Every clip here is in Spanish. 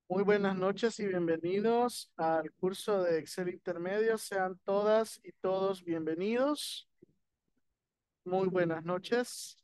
Muy buenas noches y bienvenidos al curso de Excel Intermedio. Sean todas y todos bienvenidos. Muy buenas noches.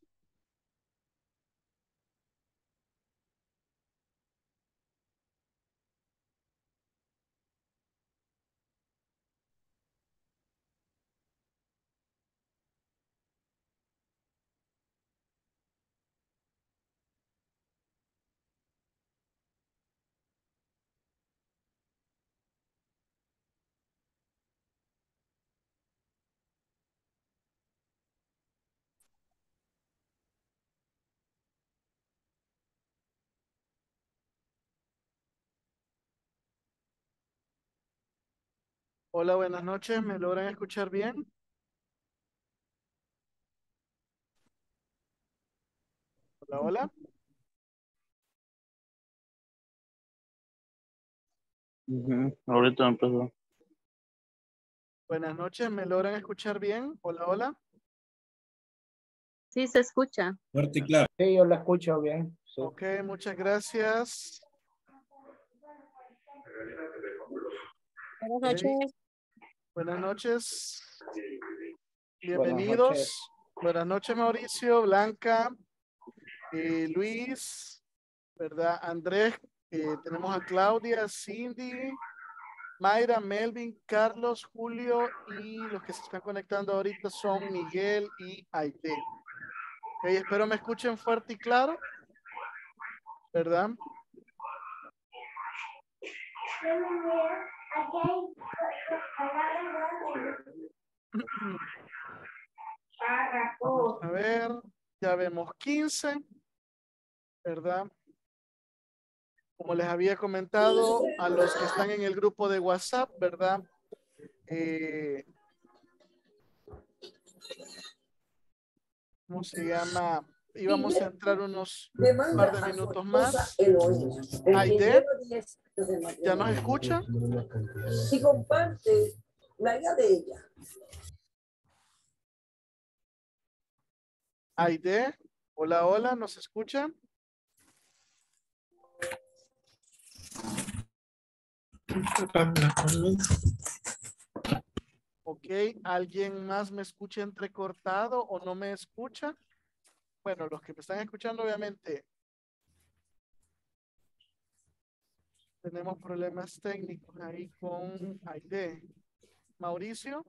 Hola, buenas noches. ¿Me logran escuchar bien? Hola, hola. Ahorita empezó. Buenas noches. ¿Me logran escuchar bien? Hola, hola. Sí, se escucha. Fuerte y claro. Sí, yo la escucho bien. Sí. Ok, muchas gracias. Buenas Ok, noches. buenas noches. Buenas noches. Bienvenidos. Buenas noches, Mauricio, Blanca, Luis, ¿verdad? Andrés, tenemos a Claudia, Cindy, Mayra, Melvin, Carlos, Julio y los que se están conectando ahorita son Miguel y Aide. Ok, espero me escuchen fuerte y claro, ¿verdad? Vamos a ver, ya vemos 15, ¿verdad? Como les había comentado a los que están en el grupo de WhatsApp, ¿verdad? ¿Cómo se llama? Íbamos a entrar unos par de minutos más. Aide, ¿ya nos escucha? Si comparte la idea de ella. Aide, hola, hola, ¿nos escucha? Ok, ¿alguien más me escucha entrecortado o no me escucha? Bueno, los que me están escuchando, obviamente, tenemos problemas técnicos ahí con Aide. Mauricio,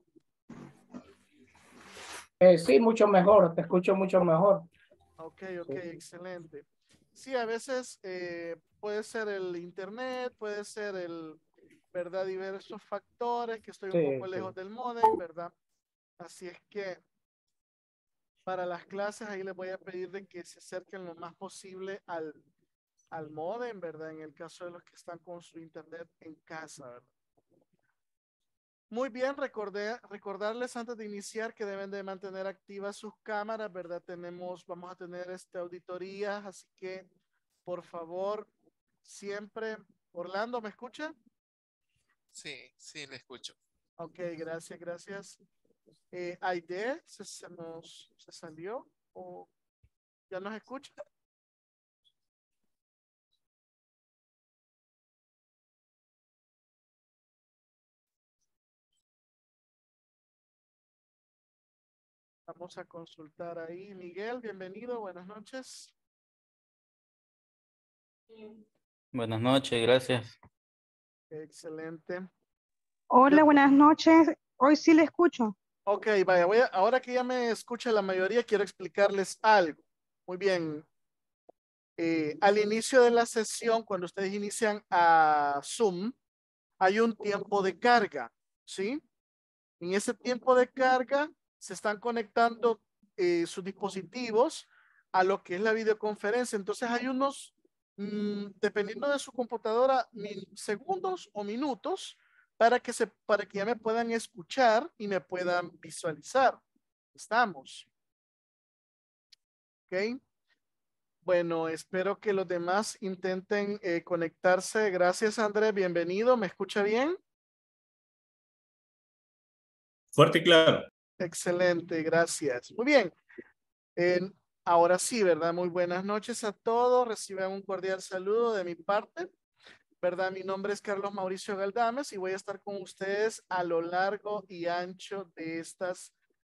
Sí, mucho mejor. Te escucho mucho mejor. ok, excelente. Sí, a veces puede ser el internet, puede ser ¿verdad? Diversos factores, que estoy un Sí, poco sí. lejos del módem, ¿verdad? Así es que para las clases ahí les voy a pedir de que se acerquen lo más posible al módem, ¿verdad? En el caso de los que están con su internet en casa, ¿verdad? Muy bien, recordarles antes de iniciar que deben de mantener activas sus cámaras, ¿verdad? Vamos a tener auditorías, así que por favor, siempre. Orlando, ¿me escucha? Sí, le escucho. Ok, gracias. Aide, ¿se salió o ya nos escucha? Vamos a consultar ahí. Miguel, bienvenido, buenas noches. Buenas noches, gracias. Excelente. Hola, buenas noches. Hoy sí le escucho. Ok, vaya, ahora que ya me escucha la mayoría, quiero explicarles algo. Muy bien. Al inicio de la sesión, cuando ustedes inician a Zoom, hay un tiempo de carga, ¿sí? En ese tiempo de carga se están conectando sus dispositivos a lo que es la videoconferencia. Entonces hay unos, dependiendo de su computadora, segundos o minutos para que ya me puedan escuchar y me puedan visualizar. Estamos. ¿Ok? Bueno, espero que los demás intenten conectarse. Gracias, Andrés. Bienvenido. ¿Me escucha bien? Fuerte y claro. Excelente, gracias. Muy bien. Eh, Ahora sí, ¿verdad? Muy buenas noches a todos. Reciban un cordial saludo de mi parte. ¿verdad? Mi nombre es Carlos Mauricio Galdames y voy a estar con ustedes a lo largo y ancho de estas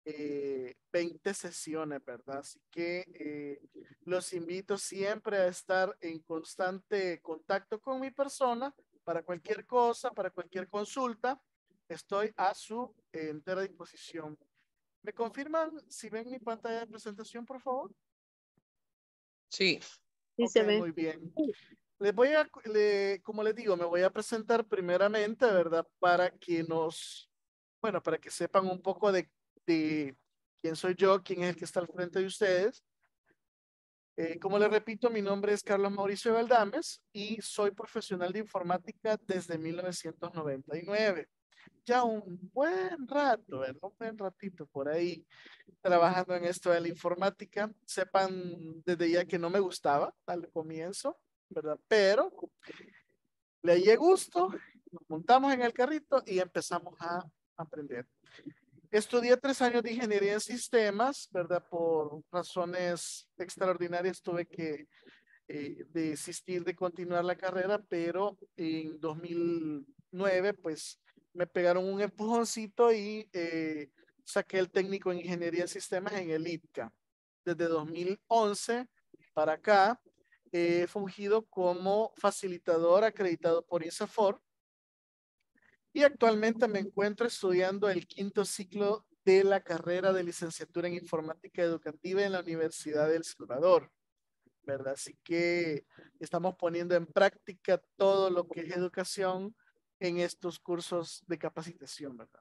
20 sesiones, ¿verdad? Así que los invito siempre a estar en constante contacto con mi persona para cualquier cosa, para cualquier consulta. Estoy a su entera disposición. ¿Me confirman si ven mi pantalla de presentación, por favor? Sí. Ok, muy bien. Les voy a, como les digo, me voy a presentar primeramente, ¿verdad? Para que bueno, para que sepan un poco de quién soy yo, quién es el que está al frente de ustedes. Como les repito, mi nombre es Carlos Mauricio Galdames y soy profesional de informática desde 1999. Ya un buen rato, ¿verdad? Un buen ratito por ahí trabajando en esto de la informática. Sepan desde ya que no me gustaba al comienzo, ¿verdad? Pero le hallé gusto, nos montamos en el carrito y empezamos a aprender. Estudié 3 años de ingeniería en sistemas, ¿verdad? Por razones extraordinarias tuve que desistir de continuar la carrera, pero en 2009 pues me pegaron un empujoncito y saqué el técnico en ingeniería en sistemas en el ITCA. Desde 2011 para acá he fungido como facilitador acreditado por INSAFORP y actualmente me encuentro estudiando el 5º ciclo de la carrera de licenciatura en informática educativa en la Universidad de El Salvador, ¿verdad? Así que estamos poniendo en práctica todo lo que es educación en estos cursos de capacitación, ¿verdad?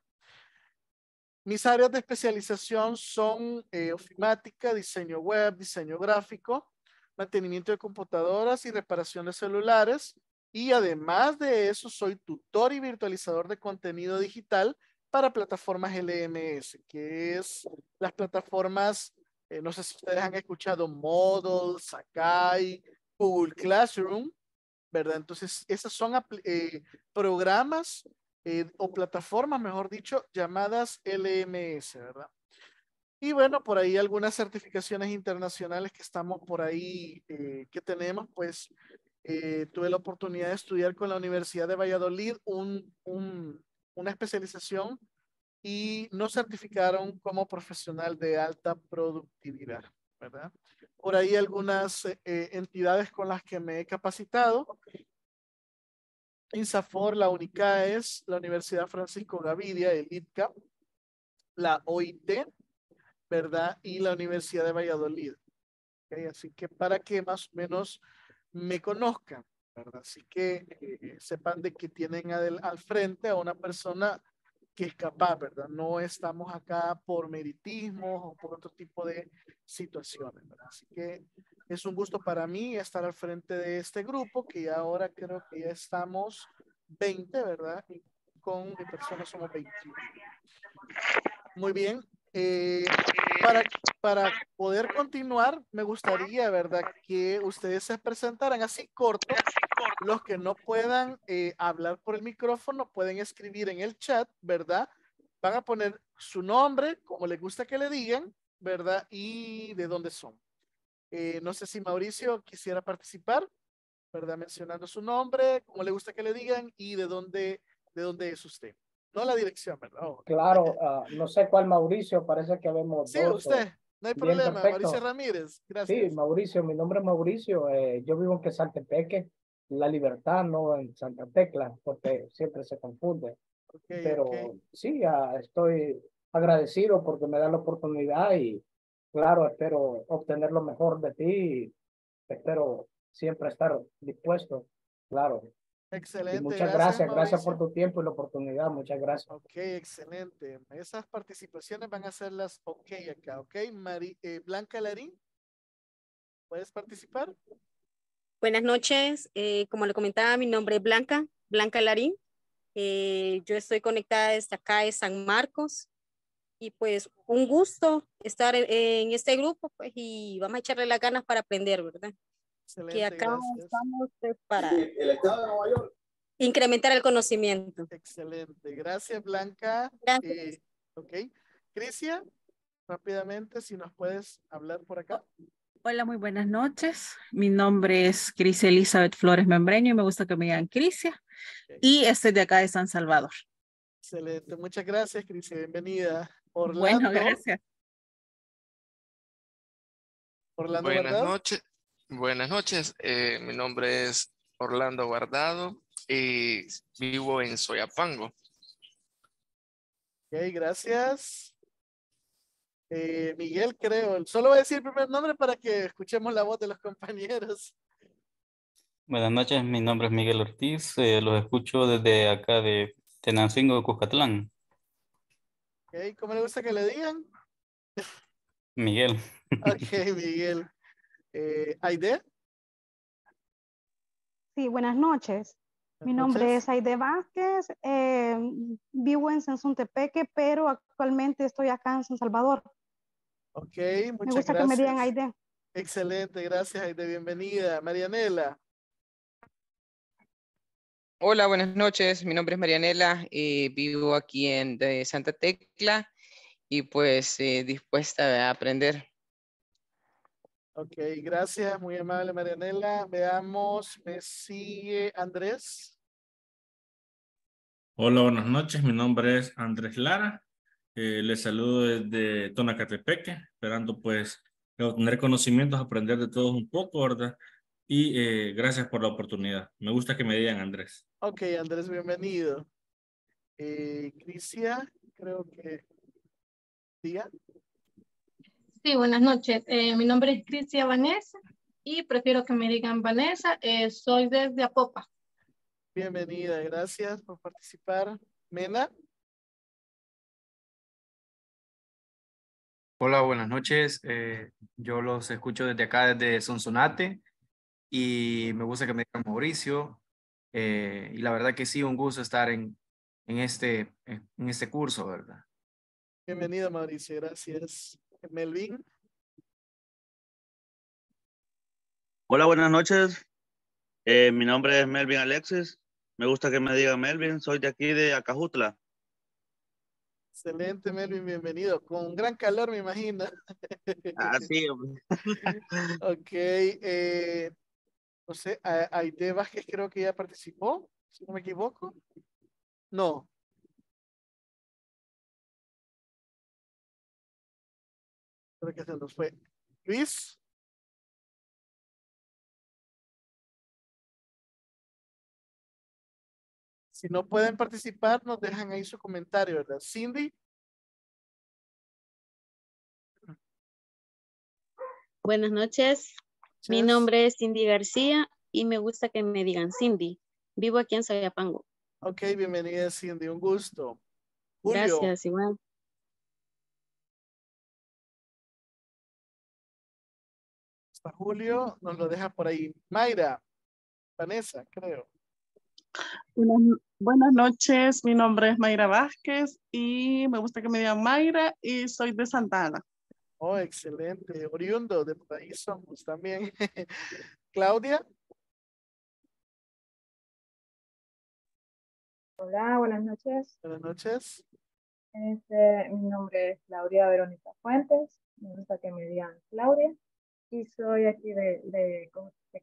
Mis áreas de especialización son ofimática, diseño web, diseño gráfico, mantenimiento de computadoras y reparación de celulares. Y además de eso, soy tutor y virtualizador de contenido digital para plataformas LMS, que es las plataformas, no sé si ustedes han escuchado Moodle, Sakai, Google Classroom, ¿verdad? Entonces, esos son programas o plataformas, mejor dicho, llamadas LMS, ¿verdad? Y bueno, por ahí algunas certificaciones internacionales que estamos por ahí, que tenemos, pues tuve la oportunidad de estudiar con la Universidad de Valladolid una especialización y nos certificaron como profesional de alta productividad, ¿verdad? Por ahí algunas entidades con las que me he capacitado. INSAFOR, la UNICAES, la Universidad Francisco Gavidia, el ITCA, la OIT, ¿verdad? Y la Universidad de Valladolid. ¿Okay? Así que para que más o menos me conozcan, ¿verdad? Así que sepan de que tienen al frente a una persona que es capaz, ¿verdad? No estamos acá por meritismo o por otro tipo de situaciones, ¿verdad? Así que es un gusto para mí estar al frente de este grupo, que ahora creo que ya estamos 20, ¿verdad? Y con mi persona somos 21. Muy bien. Para poder continuar, me gustaría, ¿verdad? Que ustedes se presentaran así corto. Los que no puedan hablar por el micrófono pueden escribir en el chat, ¿verdad? Van a poner su nombre, como les gusta que le digan, ¿verdad? Y de dónde son. No sé si Mauricio quisiera participar, ¿verdad? Mencionando su nombre, como le gusta que le digan y de dónde es usted. No la dirección, ¿verdad? Oh. Claro, no sé cuál Mauricio, parece que vemos Sí, dos. usted, no hay Bien, problema. Mauricio perfecto. Ramírez, Sí, gracias. Mauricio, mi nombre es Mauricio. Yo vivo en Quesaltepeque, La Libertad, no en Santa Tecla, porque siempre se confunde. Okay, Pero okay. sí, estoy agradecido porque me da la oportunidad y claro, espero obtener lo mejor de ti y espero siempre estar dispuesto, claro. Y Excelente, muchas gracias gracias, gracias por Mauricio. tu tiempo y la oportunidad, muchas gracias. Ok, excelente. Esas participaciones van a ser las ok acá, ok. Blanca Larín, ¿puedes participar? Buenas noches, como le comentaba, mi nombre es Blanca Larín. Yo estoy conectada desde acá de San Marcos y pues un gusto estar en este grupo pues, y vamos a echarle las ganas para aprender, ¿verdad? Que Excelente, acá gracias. estamos pues, para incrementar el conocimiento. Excelente, gracias Blanca. Ok, Crisia, rápidamente, si nos puedes hablar por acá. Hola, muy buenas noches. Mi nombre es Cris Elizabeth Flores Membreño y me gusta que me digan Crisia. Y estoy de acá de San Salvador. Excelente, muchas gracias, Cris. Bienvenida. Bueno, Orlando. gracias. Orlando Buenas Guardado. noches. Buenas noches. Mi nombre es Orlando Guardado y vivo en Soyapango. Ok, gracias. Miguel, creo. Solo voy a decir el primer nombre para que escuchemos la voz de los compañeros. Buenas noches, mi nombre es Miguel Ortiz. Los escucho desde acá de Tenancingo, Cuscatlán. Ok, ¿cómo le gusta que le digan? Miguel. Ok, Miguel. Aide. Sí, buenas noches. Mi nombre es Aide Vázquez, vivo en Sensuntepeque, pero actualmente estoy acá en San Salvador. Ok, Me muchas gusta gracias. que me digan Aide. Excelente, gracias Aide, bienvenida. Marianela. Hola, buenas noches. Mi nombre es Marianela. Vivo aquí en de Santa Tecla y pues dispuesta a aprender. Ok, gracias, muy amable Marianela. Veamos, me sigue Andrés. Hola, buenas noches. Mi nombre es Andrés Lara. Les saludo desde Tonacatepeque, esperando pues obtener conocimientos, aprender de todos un poco, ¿verdad? Y gracias por la oportunidad. Me gusta que me digan Andrés. Ok, Andrés, bienvenido. Crisia, creo que diga. Sí, buenas noches. Mi nombre es Crisia Vanessa y prefiero que me digan Vanessa. Soy desde Apopa. Bienvenida, gracias por participar. Mena. Hola, buenas noches. Yo los escucho desde acá, desde Sonsonate, y me gusta que me digan Mauricio. Y la verdad que sí, un gusto estar en este curso, ¿verdad? Bienvenido, Mauricio, gracias. Melvin. Hola, buenas noches. Mi nombre es Melvin Alexis. Me gusta que me digan Melvin. Soy de aquí de Acajutla. Excelente, Melvin, bienvenido. Con gran calor, me imagino. Ah, sí, hombre. Ok, no sé, Aide Vázquez creo que ya participó, si no me equivoco. No. Creo que se nos fue. Luis. Si no pueden participar, nos dejan ahí su comentario, ¿verdad? Cindy. Buenas noches. Mi nombre es Cindy García y me gusta que me digan Cindy. Vivo aquí en Soyapango. Ok, bienvenida Cindy, un gusto. Julio. Gracias, igual. Hasta Julio nos lo deja por ahí. Mayra. Vanessa, creo. Buenas noches, mi nombre es Mayra Vázquez y me gusta que me digan Mayra y soy de Santa Ana. Oh, excelente. Oriundo, de por ahí somos también. Claudia. Hola, buenas noches. Buenas noches. Mi nombre es Claudia Verónica Fuentes. Me gusta que me digan Claudia. Y soy aquí de Cojutepec.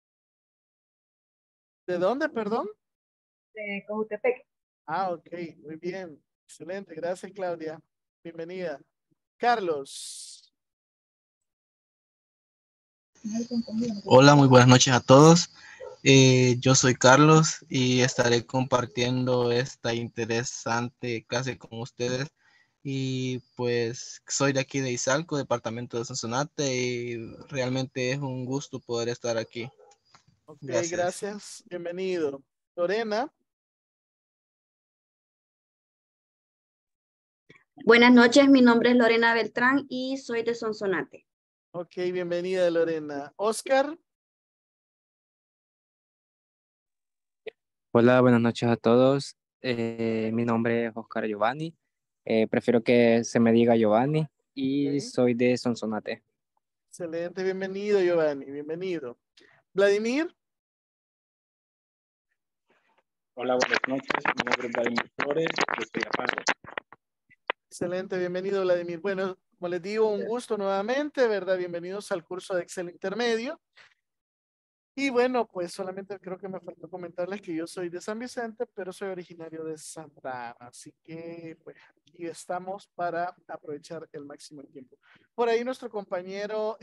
¿De dónde, perdón? De Cojutepec. Ah, ok, muy bien. Excelente, gracias Claudia. Bienvenida. Carlos. Hola, muy buenas noches a todos. Yo soy Carlos y estaré compartiendo esta interesante clase con ustedes. Y pues soy de aquí de Izalco, departamento de Sonsonate, y realmente es un gusto poder estar aquí. Ok, Gracias. gracias. Bienvenido. Lorena. Buenas noches, mi nombre es Lorena Beltrán y soy de Sonsonate. Ok, bienvenida Lorena. Oscar. Hola, buenas noches a todos. Mi nombre es Oscar Giovanni. Prefiero que se me diga Giovanni y soy de Sonsonate. Excelente, bienvenido Giovanni, bienvenido. Vladimir. Hola, buenas noches. Mi nombre es Vladimir Flores, de Soyapango. Excelente, bienvenido Vladimir. Bueno, como les digo, un gusto nuevamente, ¿verdad? Bienvenidos al curso de Excel Intermedio. Y bueno, pues solamente creo que me faltó comentarles que yo soy de San Vicente, pero soy originario de Santa Ana. Así que pues aquí estamos para aprovechar el máximo el tiempo. Por ahí nuestro compañero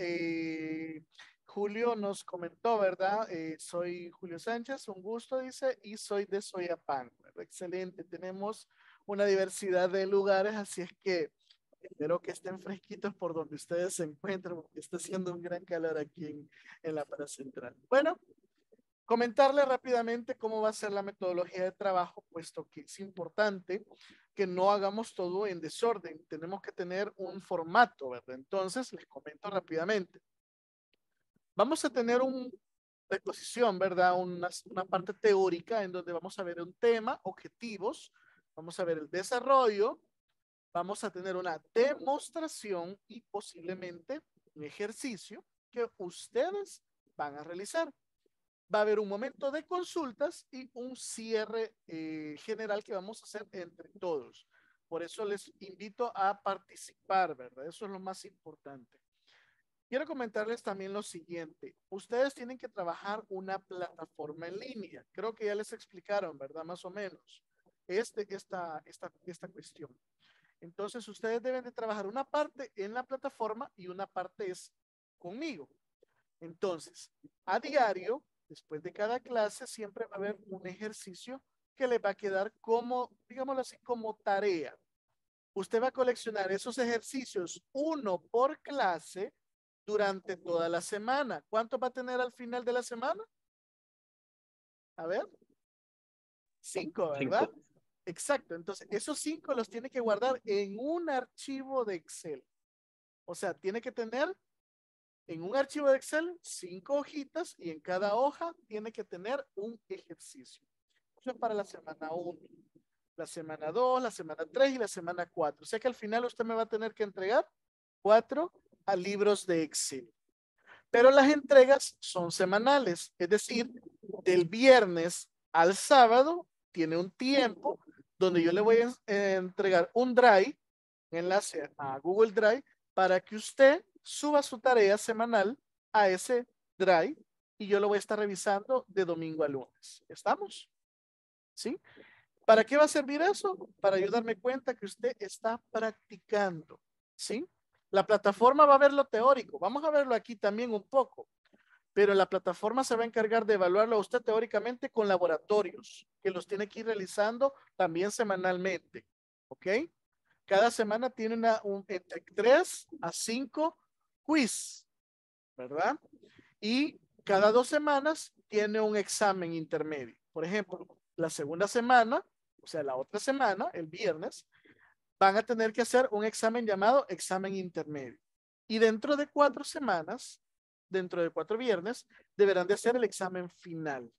Julio nos comentó, ¿verdad? Soy Julio Sánchez, un gusto, dice, y soy de Soyapango, ¿verdad? Excelente, tenemos una diversidad de lugares, así es que espero que estén fresquitos por donde ustedes se encuentren, porque está haciendo un gran calor aquí en la Para Central. Bueno, comentarle rápidamente cómo va a ser la metodología de trabajo, puesto que es importante que no hagamos todo en desorden. Tenemos que tener un formato, ¿verdad? Entonces, les comento rápidamente. Vamos a tener una exposición, ¿verdad? Una parte teórica en donde vamos a ver un tema, objetivos, vamos a ver el desarrollo, vamos a tener una demostración y posiblemente un ejercicio que ustedes van a realizar. Va a haber un momento de consultas y un cierre general que vamos a hacer entre todos. Por eso les invito a participar, ¿verdad? Eso es lo más importante. Quiero comentarles también lo siguiente. Ustedes tienen que trabajar una plataforma en línea. Creo que ya les explicaron, ¿verdad? Más o menos esta cuestión. Entonces, ustedes deben de trabajar una parte en la plataforma y una parte es conmigo. Entonces, a diario, después de cada clase, siempre va a haber un ejercicio que les va a quedar como, digámoslo así, como tarea. Usted va a coleccionar esos ejercicios, uno por clase, durante toda la semana. ¿Cuánto va a tener al final de la semana? A ver. 5, ¿verdad? 5. Exacto. Entonces, esos 5 los tiene que guardar en un archivo de Excel. O sea, tiene que tener en un archivo de Excel 5 hojitas y en cada hoja tiene que tener un ejercicio. Eso es para la semana 1, la semana 2, la semana 3 y la semana 4. O sea que al final usted me va a tener que entregar 4 a libros de Excel. Pero las entregas son semanales, es decir, del viernes al sábado tiene un tiempo donde yo le voy a entregar un Drive, un enlace a Google Drive, para que usted suba su tarea semanal a ese Drive y yo lo voy a estar revisando de domingo a lunes. ¿Estamos? ¿Sí? ¿Para qué va a servir eso? Para yo darme cuenta que usted está practicando. ¿Sí? La plataforma va a ver lo teórico. Vamos a verlo aquí también un poco. Pero la plataforma se va a encargar de evaluarlo a usted teóricamente con laboratorios que los tiene que ir realizando también semanalmente. ¿Ok? Cada semana tiene entre 3 a 5 quiz, ¿verdad? Y cada 2 semanas tiene un examen intermedio. Por ejemplo, la segunda semana, o sea, la otra semana, el viernes, van a tener que hacer un examen llamado examen intermedio. Y dentro de 4 semanas, dentro de 4 viernes, deberán de hacer el examen final.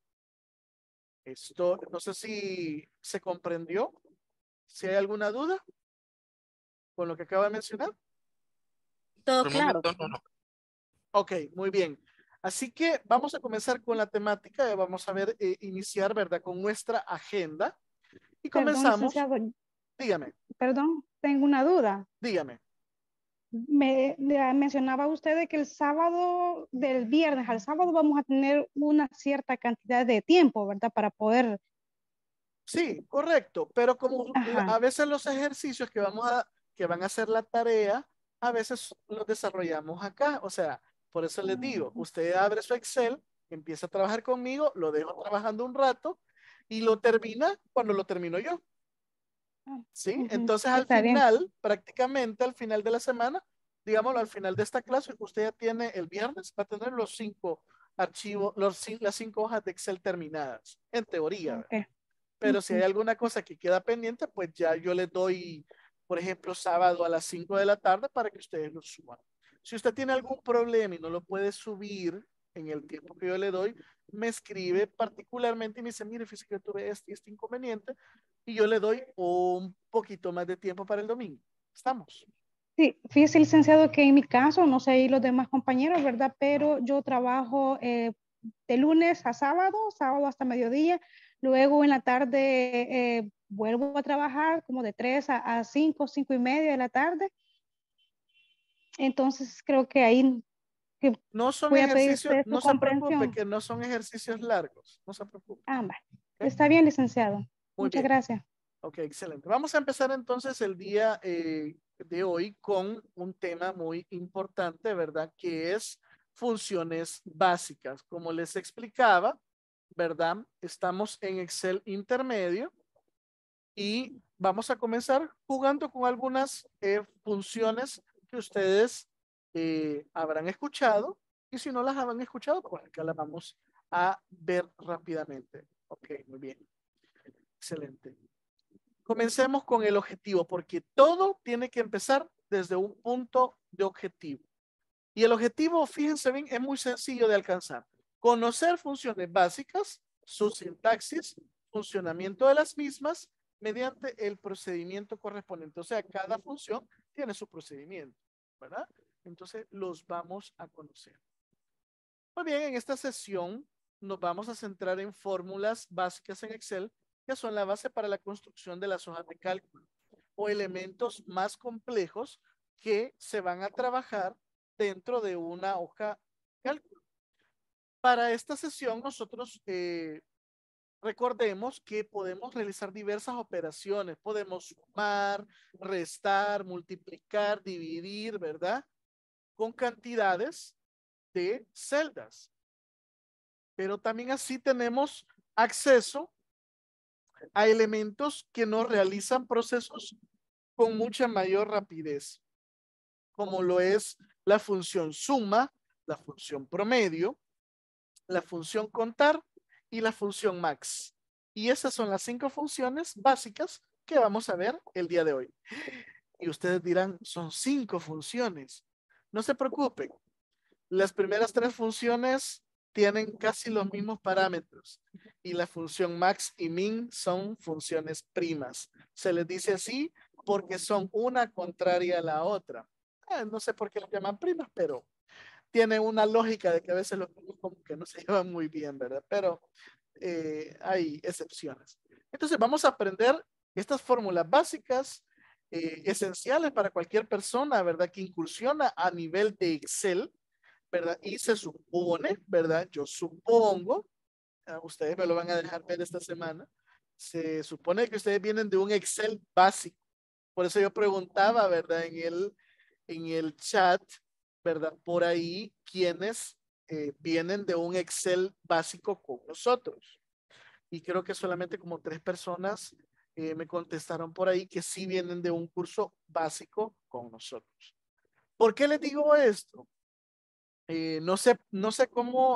Esto, no sé si se comprendió. Si hay alguna duda con lo que acabo de mencionar. Todo claro. No. Ok, muy bien. Así que vamos a comenzar con la temática. Vamos a ver, iniciar, ¿verdad? Con nuestra agenda. Y comenzamos. Perdón, dígame. Perdón, tengo una duda. Dígame. Mencionaba usted de que el sábado, del viernes al sábado, vamos a tener una cierta cantidad de tiempo, ¿verdad? Para poder. Sí, correcto. Pero como a veces los ejercicios que van a hacer la tarea, a veces los desarrollamos acá. O sea, por eso les digo, usted abre su Excel, empieza a trabajar conmigo, lo dejo trabajando un rato y lo termina cuando lo termino yo. ¿Sí? Entonces al final, prácticamente al final de la semana, digámoslo, al final de esta clase, usted ya tiene el viernes, va a tener los 5 archivos, las 5 hojas de Excel terminadas, en teoría. Okay. Pero si hay alguna cosa que queda pendiente, pues ya yo le doy, por ejemplo, sábado a las 5 de la tarde para que ustedes lo suban. Si usted tiene algún problema y no lo puede subir en el tiempo que yo le doy, me escribe particularmente y me dice, mire, fíjese que yo tuve este inconveniente y yo le doy un poquito más de tiempo para el domingo. ¿Estamos? Sí, fíjese, licenciado, que en mi caso, no sé, y los demás compañeros, ¿verdad? Pero yo trabajo de lunes a sábado, sábado hasta mediodía. Luego en la tarde vuelvo a trabajar como de 3 a 5, 5 y media de la tarde. Entonces creo que ahí que no son voy a pedir ejercicios, su no se preocupe comprensión. que no son ejercicios largos, no se preocupe. Ah, vale. Está bien, licenciado. Muy Muchas bien. gracias. Ok, excelente. Vamos a empezar entonces el día de hoy con un tema muy importante, ¿verdad? Que es funciones básicas. Como les explicaba, ¿verdad? Estamos en Excel intermedio y vamos a comenzar jugando con algunas funciones que ustedes habrán escuchado, y si no las habrán escuchado, pues acá las vamos a ver rápidamente. Ok, muy bien. Excelente. Comencemos con el objetivo, porque todo tiene que empezar desde un punto de objetivo. Y el objetivo, fíjense bien, es muy sencillo de alcanzar. Conocer funciones básicas, su sintaxis, funcionamiento de las mismas, mediante el procedimiento correspondiente. O sea, cada función tiene su procedimiento, ¿verdad? Entonces, los vamos a conocer. Muy bien, en esta sesión nos vamos a centrar en fórmulas básicas en Excel, que son la base para la construcción de las hojas de cálculo o elementos más complejos que se van a trabajar dentro de una hoja de cálculo. Para esta sesión nosotros recordemos que podemos realizar diversas operaciones. Podemos sumar, restar, multiplicar, dividir, ¿verdad? Con cantidades de celdas. Pero también así tenemos acceso a elementos que nos realizan procesos con mucha mayor rapidez, como lo es la función suma, la función promedio, la función contar y la función max. Y esas son las 5 funciones básicas que vamos a ver el día de hoy. Y ustedes dirán, son 5 funciones. No se preocupen. Las primeras 3 funciones tienen casi los mismos parámetros y la función max y min son funciones primas. Se les dice así porque son una contraria a la otra. No sé por qué las llaman primas, pero tiene una lógica de que a veces los primos como que no se llevan muy bien, ¿verdad? Pero hay excepciones. Entonces vamos a aprender estas fórmulas básicas esenciales para cualquier persona, ¿verdad? Que incursiona a nivel de Excel, ¿verdad? Y se supone, ¿verdad? Yo supongo, ustedes me lo van a dejar ver esta semana, se supone que ustedes vienen de un Excel básico. Por eso yo preguntaba, ¿verdad? En el chat, ¿verdad? Por ahí, quienes vienen de un Excel básico con nosotros. Y creo que solamente como 3 personas me contestaron por ahí que sí vienen de un curso básico con nosotros. ¿Por qué les digo esto? No sé cómo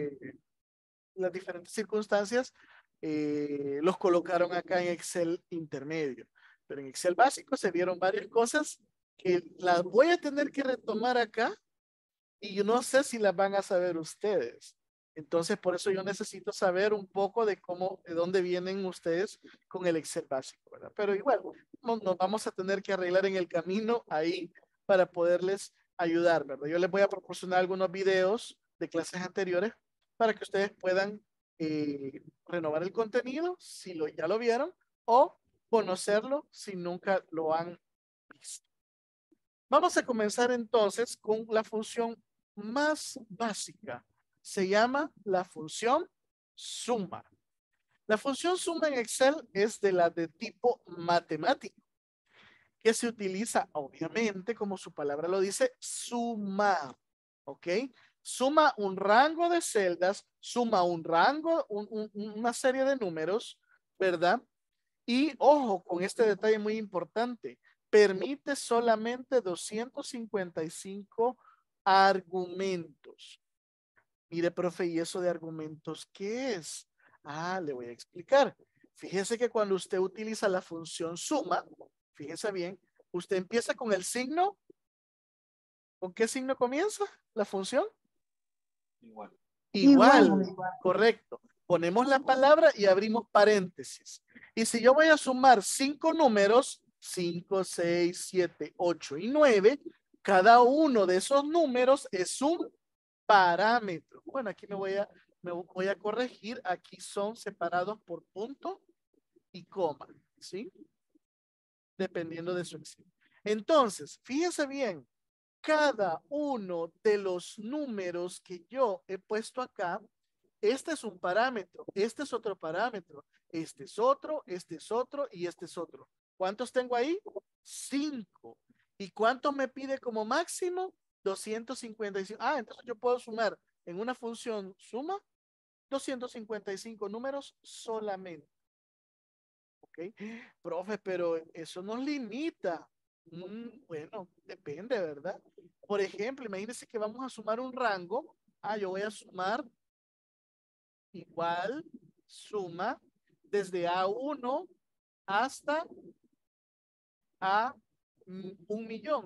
las diferentes circunstancias los colocaron acá en Excel intermedio, pero en Excel básico se vieron varias cosas que las voy a tener que retomar acá y yo no sé si las van a saber ustedes. Entonces, por eso yo necesito saber un poco de dónde vienen ustedes con el Excel básico, ¿verdad? Pero igual, nos vamos a tener que arreglar en el camino ahí para poderles ayudar, ¿verdad? Yo les voy a proporcionar algunos videos de clases anteriores para que ustedes puedan renovar el contenido si ya lo vieron o conocerlo si nunca lo han visto. Vamos a comenzar entonces con la función más básica. Se llama la función suma. La función suma en Excel es de la de tipo matemático, que se utiliza, obviamente, como su palabra lo dice, sumar. ¿Ok? Suma un rango de celdas, suma un rango, una serie de números, ¿verdad? Y ojo con este detalle muy importante. Permite solamente 255 argumentos. Mire, profe, ¿y eso de argumentos qué es? Le voy a explicar. Fíjese que cuando usted utiliza la función suma, fíjese bien, usted empieza con el signo. ¿Con qué signo comienza la función? Igual. Correcto. Ponemos la palabra y abrimos paréntesis. Y si yo voy a sumar 5 números, 5, 6, 7, 8 y 9, cada uno de esos números es un parámetro. Bueno, aquí me voy a corregir. Aquí son separados por punto y coma. ¿sí? Dependiendo de su exceso. Entonces, fíjense bien, cada uno de los números que yo he puesto acá, este es un parámetro, este es otro parámetro, este es otro y este es otro. ¿Cuántos tengo ahí? 5. ¿Y cuánto me pide como máximo? 255. Ah, entonces yo puedo sumar en una función suma 255 números solamente. ¿Ok? Profe, pero eso nos limita. Bueno, depende, ¿verdad? Por ejemplo, imagínense que vamos a sumar un rango. Ah, yo voy a sumar igual suma desde A1 hasta a 1.000.000.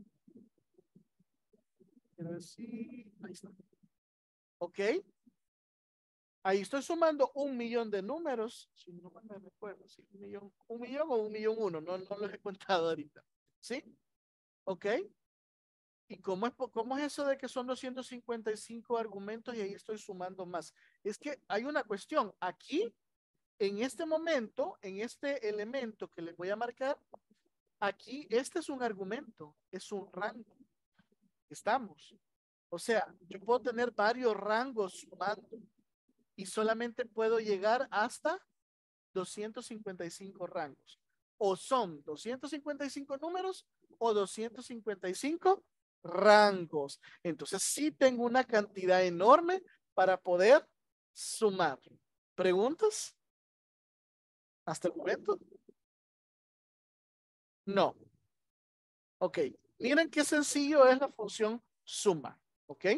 Quiero decir, ahí está. ¿Ok? Ahí estoy sumando 1.000.000 de números. Si no me recuerdo, si 1.000.000 o 1.000.001, no los he contado ahorita. ¿Sí? ¿Ok? ¿Y cómo es eso de que son 255 argumentos y ahí estoy sumando más? Es que hay una cuestión. Aquí, en este momento, en este elemento que les voy a marcar, aquí, este es un argumento, es un rango. Estamos. O sea, yo puedo tener varios rangos sumando y solamente puedo llegar hasta 255 rangos. O son 255 números o 255 rangos. Entonces sí tengo una cantidad enorme para poder sumar. ¿Preguntas? ¿Hasta el momento? No. Ok. Miren qué sencillo es la función suma. ¿Ok?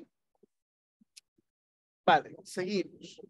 Vale, seguimos.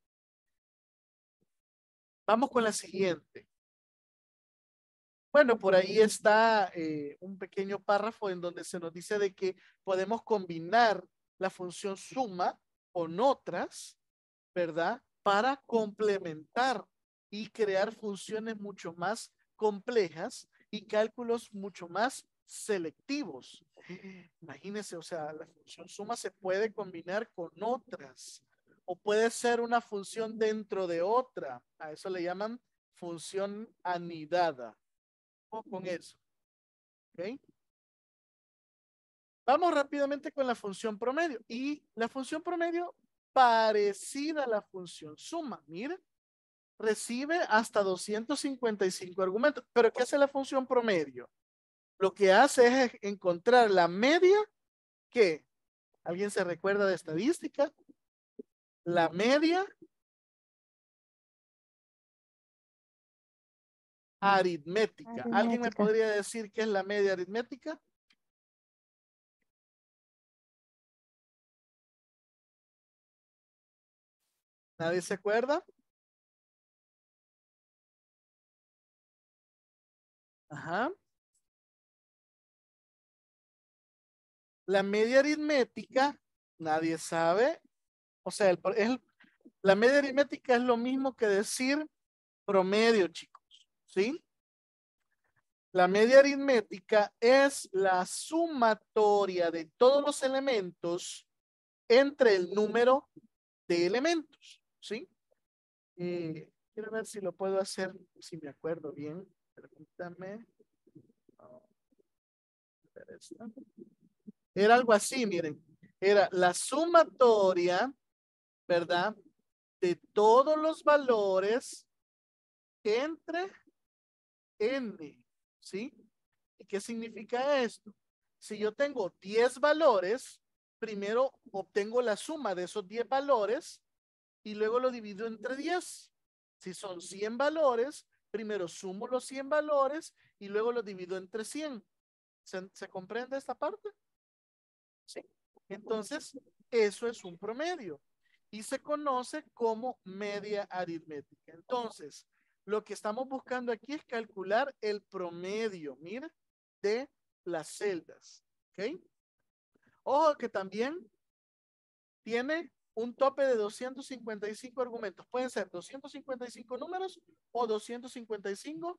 Vamos con la siguiente. Bueno, por ahí está un pequeño párrafo en donde se nos dice de que podemos combinar la función suma con otras, ¿verdad? Para complementar y crear funciones mucho más complejas y cálculos mucho más selectivos. Imagínense, o sea, la función suma se puede combinar con otras o puede ser una función dentro de otra. A eso le llaman función anidada. O con eso. ¿Ok? Vamos rápidamente con la función promedio. Y la función promedio parecida a la función suma. Miren, recibe hasta 255 argumentos. Pero ¿qué hace la función promedio? Lo que hace es encontrar la media que, ¿alguien se recuerda de estadística? La media aritmética. ¿Alguien me podría decir qué es la media aritmética? ¿Nadie se acuerda? Ajá. La media aritmética, nadie sabe. O sea, la media aritmética es lo mismo que decir promedio, chicos. ¿Sí? La media aritmética es la sumatoria de todos los elementos entre el número de elementos. ¿Sí? Quiero ver si lo puedo hacer, si me acuerdo bien. Permítame. Era algo así, miren. Era la sumatoria, ¿verdad? De todos los valores entre n, ¿sí? ¿Y qué significa esto? Si yo tengo 10 valores, primero obtengo la suma de esos 10 valores y luego lo divido entre 10. Si son 100 valores, primero sumo los 100 valores y luego lo divido entre 100. ¿Se comprende esta parte? Sí. Entonces, eso es un promedio y se conoce como media aritmética. Entonces, lo que estamos buscando aquí es calcular el promedio, mira, de las celdas. ¿Ok? Ojo que también tiene un tope de 255 argumentos. Pueden ser 255 números o 255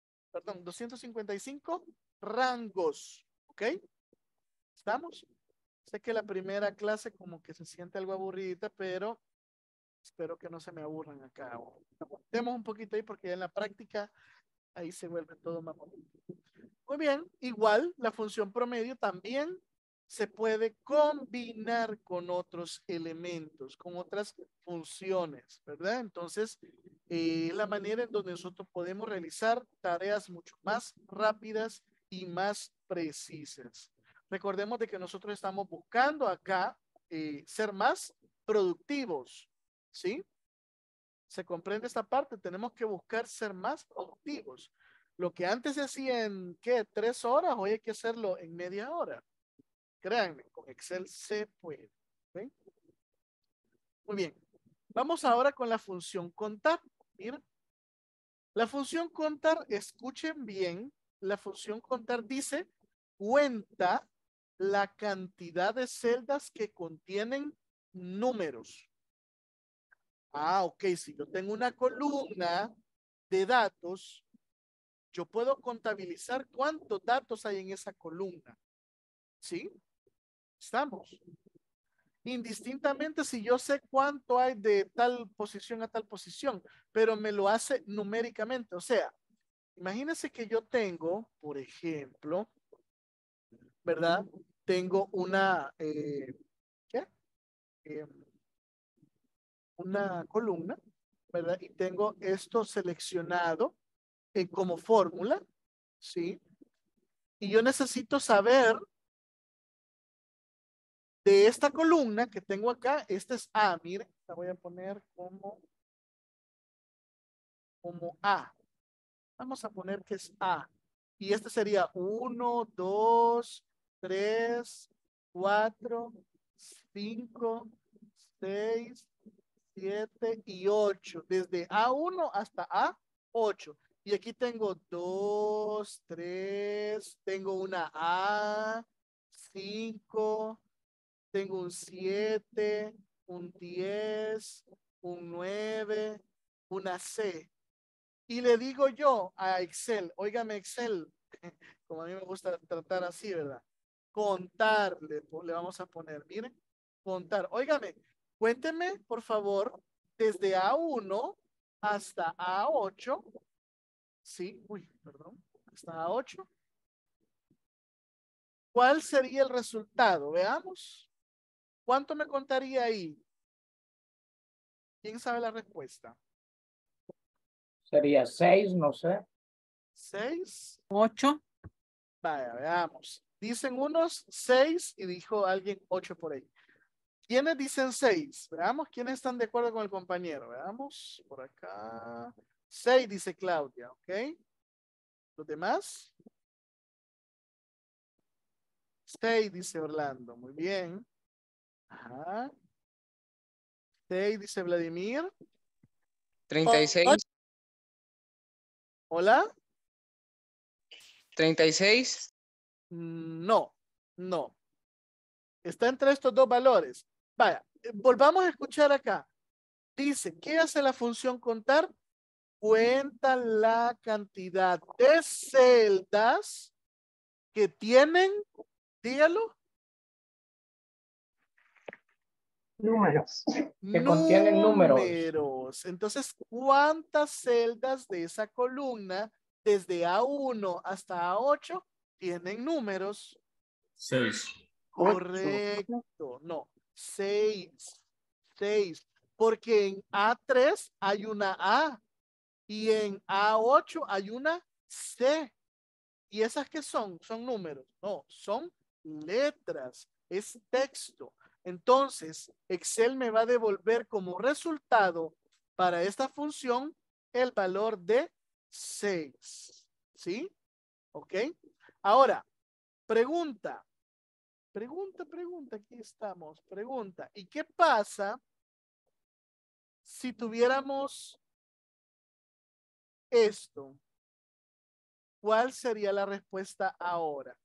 rangos. ¿Ok? ¿Estamos? Sé que la primera clase como que se siente algo aburridita, pero espero que no se me aburran acá. Aguantemos un poquito ahí porque en la práctica Ahí se vuelve todo más bonito. Muy bien, igual la función promedio también se puede combinar con otros elementos, con otras funciones, ¿verdad? Entonces, la manera en donde nosotros podemos realizar tareas mucho más rápidas y más precisas. Recordemos de que nosotros estamos buscando acá ser más productivos, ¿sí? ¿Se comprende esta parte? Tenemos que buscar ser más productivos. Lo que antes se hacía en, ¿qué? 3 horas, hoy hay que hacerlo en media hora. Créanme, con Excel se puede. ¿Sí? Muy bien. Vamos ahora con la función contar. Miren. La función contar, escuchen bien, la función contar dice, cuenta la cantidad de celdas que contienen números. Ah, ok, si yo tengo una columna de datos, yo puedo contabilizar cuántos datos hay en esa columna. ¿Sí? Estamos. Indistintamente si yo sé cuánto hay de tal posición a tal posición, pero me lo hace numéricamente. O sea, imagínense que yo tengo, por ejemplo, ¿verdad? Tengo una, ¿qué? Una columna, ¿verdad? Y tengo esto seleccionado como fórmula, ¿sí? Y yo necesito saber de esta columna que tengo acá, esta es A, miren, la voy a poner como A. Vamos a poner que es A. Y este sería 1, 2, 3, 4, 5, 6, 7 y 8. Desde A1 hasta A8. Y aquí tengo 2, 3, tengo una A, 5, tengo un 7, un 10, un 9, una C. Y le digo yo a Excel, óigame Excel, como a mí me gusta tratar así, ¿verdad? Contar, le vamos a poner, miren, contar. Óigame, cuénteme, por favor, desde A1 hasta A8, sí, uy, perdón, hasta A8. ¿Cuál sería el resultado? Veamos. ¿Cuánto me contaría ahí? ¿Quién sabe la respuesta? Sería 6, no sé. 6. 8. Vaya, veamos. Dicen unos 6 y dijo alguien 8 por ahí. ¿Quiénes dicen 6? Veamos quiénes están de acuerdo con el compañero. Veamos por acá. 6 dice Claudia, ¿ok? ¿Los demás? 6 dice Orlando, muy bien. Ajá. 6 dice Vladimir. 36. ¿Hola? 36. No, no. Está entre estos dos valores. Vaya, volvamos a escuchar acá. Dice, ¿qué hace la función contar? Cuenta la cantidad de celdas que tienen, dígalo. Números. Que contienen números. Números. Entonces, ¿cuántas celdas de esa columna desde A1 hasta A8 tienen números? 6. Correcto. No, 6. 6. Porque en A3 hay una A y en A8 hay una C. ¿Y esas qué son? Son números. No, son letras. Es texto. Entonces, Excel me va a devolver como resultado para esta función el valor de 6. ¿Sí? ¿Ok? Ahora, pregunta. Pregunta. Aquí estamos. Pregunta. ¿Y qué pasa si tuviéramos esto? ¿Cuál sería la respuesta ahora?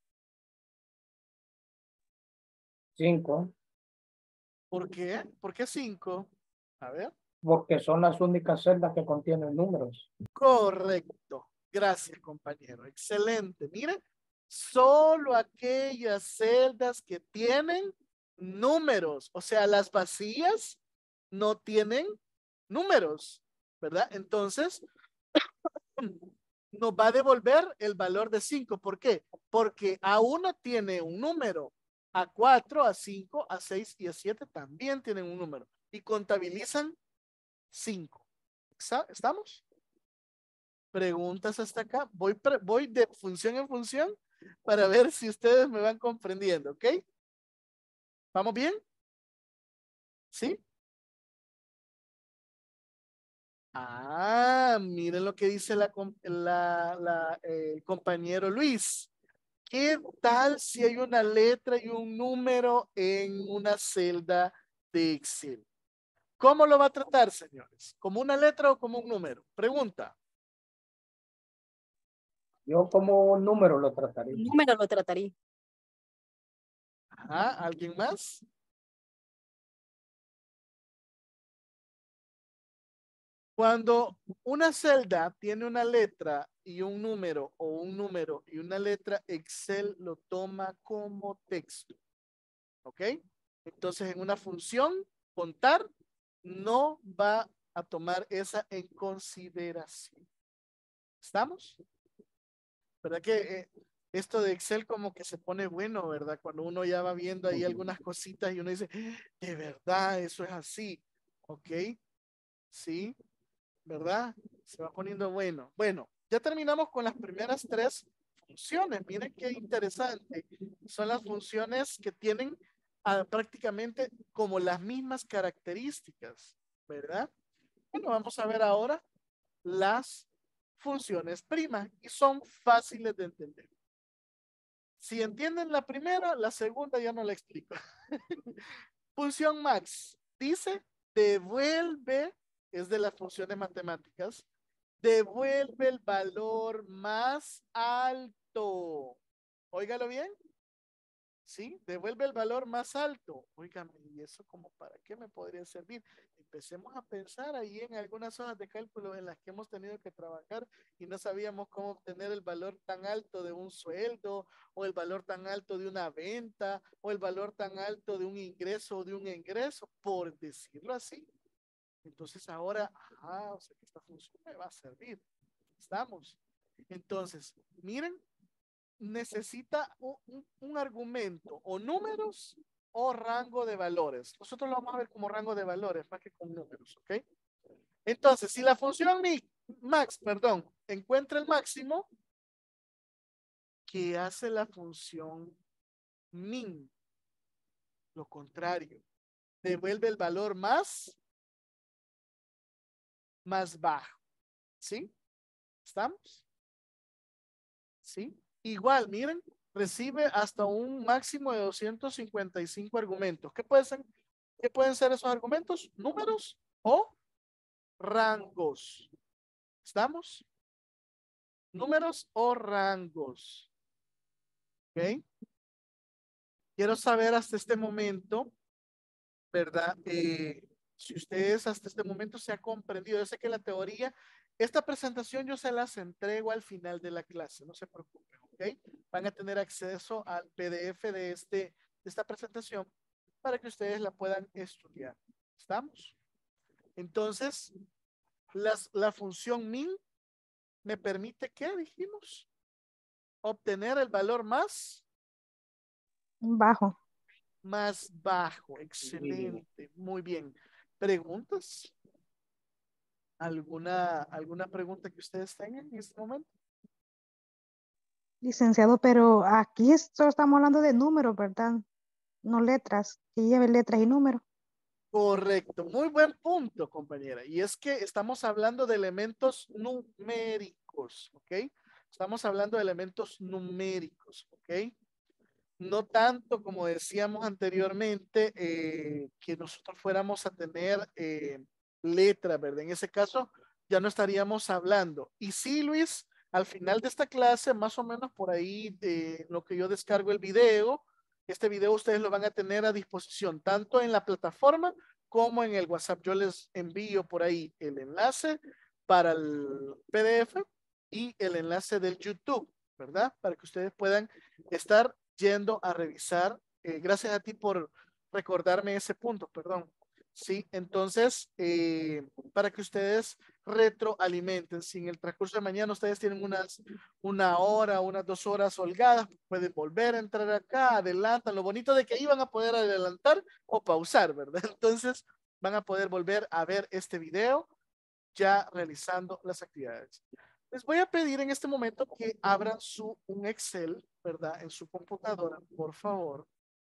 5. ¿Por qué? ¿Por qué 5? A ver. Porque son las únicas celdas que contienen números. Correcto. Gracias, compañero. Excelente. Miren, solo aquellas celdas que tienen números, o sea, las vacías no tienen números, ¿verdad? Entonces, nos va a devolver el valor de 5. ¿Por qué? Porque A1 tiene un número, A4, A5, A6 y A7 también tienen un número y contabilizan 5. ¿Estamos? Preguntas hasta acá. Voy de función en función para ver si ustedes me van comprendiendo, ¿ok? ¿Vamos bien? ¿Sí? Ah, miren lo que dice el compañero Luis. ¿Qué tal si hay una letra y un número en una celda de Excel? ¿Cómo lo va a tratar, señores? ¿Como una letra o como un número? Pregunta. Yo como un número lo trataría. Número lo trataría. Ajá, ¿alguien más? Cuando una celda tiene una letra y un número o un número y una letra, Excel lo toma como texto. ¿Ok? Entonces en una función, contar, no va a tomar esa en consideración. ¿Estamos? ¿Verdad que esto de Excel como que se pone bueno, ¿verdad? Cuando uno ya va viendo ahí algunas cositas y uno dice, de verdad, eso es así. ¿Ok? Sí. ¿Verdad? Se va poniendo bueno. Bueno, ya terminamos con las primeras 3 funciones. Miren qué interesante. Son las funciones que tienen prácticamente como las mismas características, ¿verdad? Bueno, vamos a ver ahora las funciones primas y son fáciles de entender. Si entienden la primera, la segunda ya no la explico. Función max dice devuelve, es de las funciones matemáticas, devuelve el valor más alto. Óigalo bien. Sí, devuelve el valor más alto. Óigame, ¿y eso como para qué me podría servir? Empecemos a pensar ahí en algunas hojas de cálculo en las que hemos tenido que trabajar y no sabíamos cómo obtener el valor tan alto de un sueldo o el valor tan alto de una venta o el valor tan alto de un ingreso o de un ingreso, por decirlo así. Entonces ahora, o sea que esta función me va a servir. ¿Estamos? Entonces, miren, necesita un argumento o números o rango de valores. Nosotros lo vamos a ver como rango de valores más que con números, ¿ok? Entonces, si la función max, encuentra el máximo, ¿qué hace la función min? Lo contrario, devuelve el valor más bajo, ¿sí? ¿Estamos? ¿Sí? Igual, miren, recibe hasta un máximo de 255 argumentos. ¿Qué pueden ser esos argumentos? Números o rangos. ¿Estamos? Números o rangos. ¿Ok? Quiero saber hasta este momento, ¿verdad? Si ustedes hasta este momento se ha comprendido. Yo sé que la teoría, esta presentación yo se las entrego al final de la clase, no se preocupen, ¿ok? Van a tener acceso al PDF de esta presentación para que ustedes la puedan estudiar. ¿Estamos? Entonces, la función min me permite, ¿qué dijimos? Obtener el valor más bajo. Más bajo. Excelente. Muy bien. ¿Preguntas? ¿Alguna pregunta que ustedes tengan en este momento? Licenciado, pero aquí estamos hablando de números, ¿verdad? No letras, que lleven letras y números. Correcto. Muy buen punto, compañera. Y es que estamos hablando de elementos numéricos, ¿ok? Estamos hablando de elementos numéricos, ¿ok? No tanto como decíamos anteriormente, que nosotros fuéramos a tener letras, ¿verdad? En ese caso ya no estaríamos hablando. Y sí, Luis, al final de esta clase, más o menos por ahí de lo que yo descargo el video, este video ustedes lo van a tener a disposición, tanto en la plataforma como en el WhatsApp. Yo les envío por ahí el enlace para el PDF y el enlace del YouTube, ¿verdad? Para que ustedes puedan estar yendo a revisar. Gracias a ti por recordarme ese punto, perdón. Sí, entonces, para que ustedes retroalimenten. Si en el transcurso de mañana ustedes tienen una hora, unas 2 horas holgadas, pueden volver a entrar acá, adelantan. Lo bonito de que ahí van a poder adelantar o pausar, ¿verdad? Entonces van a poder volver a ver este video ya realizando las actividades. Les voy a pedir en este momento que abran un Excel, ¿verdad? En su computadora, por favor.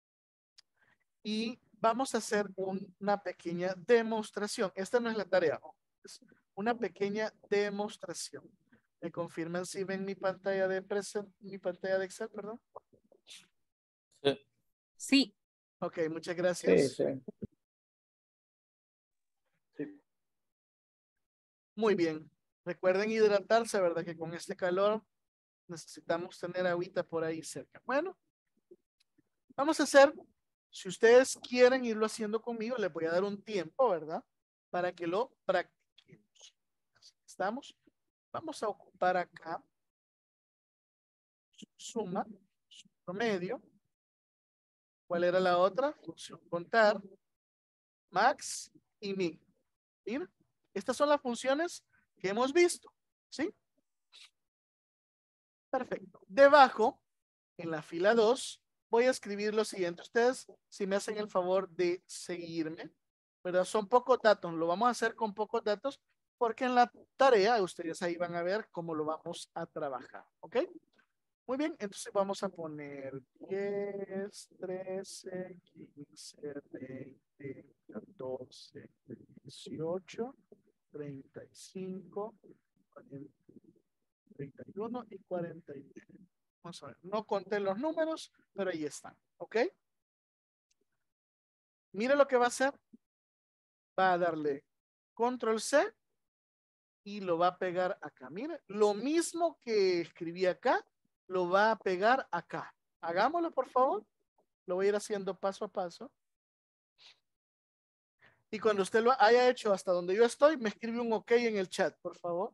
Y vamos a hacer una pequeña demostración. Esta no es la tarea, es una pequeña demostración. ¿Me confirman si ven mi pantalla de Excel, perdón? Sí. Ok, muchas gracias. Sí. Muy bien. Recuerden hidratarse, ¿verdad? Que con este calor necesitamos tener agüita por ahí cerca. Bueno, vamos a hacer, si ustedes quieren irlo haciendo conmigo, les voy a dar un tiempo, ¿verdad? Para que lo practiquemos. Así que estamos. Vamos a ocupar acá suma, promedio. ¿Cuál era la otra? Función contar, max y min. Mira, estas son las funciones que hemos visto, ¿sí? Perfecto. Debajo, en la fila 2, voy a escribir lo siguiente. Ustedes, si me hacen el favor de seguirme, ¿verdad? Son pocos datos. Lo vamos a hacer con pocos datos porque en la tarea ustedes ahí van a ver cómo lo vamos a trabajar, ¿ok? Muy bien, entonces vamos a poner 10, 13, 15, 20, 14, 18, 35, 40, 31 y 49. Vamos a ver, no conté los números, pero ahí están, ¿ok? Mire lo que va a hacer. Va a darle control C y lo va a pegar acá. Mire, lo mismo que escribí acá, lo va a pegar acá. Hagámoslo, por favor. Lo voy a ir haciendo paso a paso. Y cuando usted lo haya hecho hasta donde yo estoy, me escribe un OK en el chat, por favor.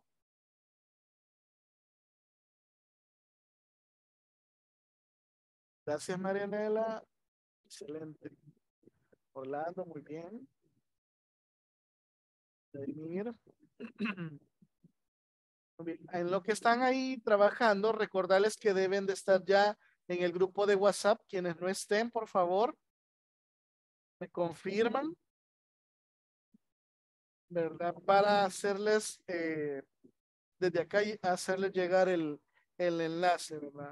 Gracias, Marianela. Excelente. Orlando, muy bien. Vladimir. Muy bien. En lo que están ahí trabajando, recordarles que deben de estar ya en el grupo de WhatsApp. Quienes no estén, por favor, me confirman, ¿verdad? Para hacerles, desde acá, hacerles llegar el enlace, ¿verdad?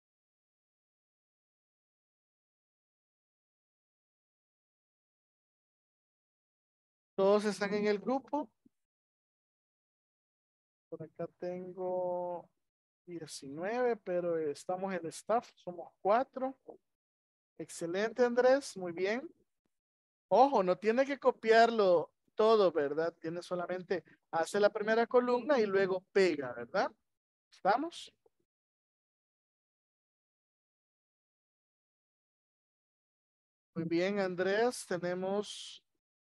Todos están en el grupo. Por acá tengo 19, pero estamos en staff, somos 4. Excelente, Andrés, muy bien. Ojo, no tiene que copiarlo todo, ¿verdad? Tiene solamente, hace la primera columna y luego pega, ¿verdad? ¿Estamos? Muy bien, Andrés, tenemos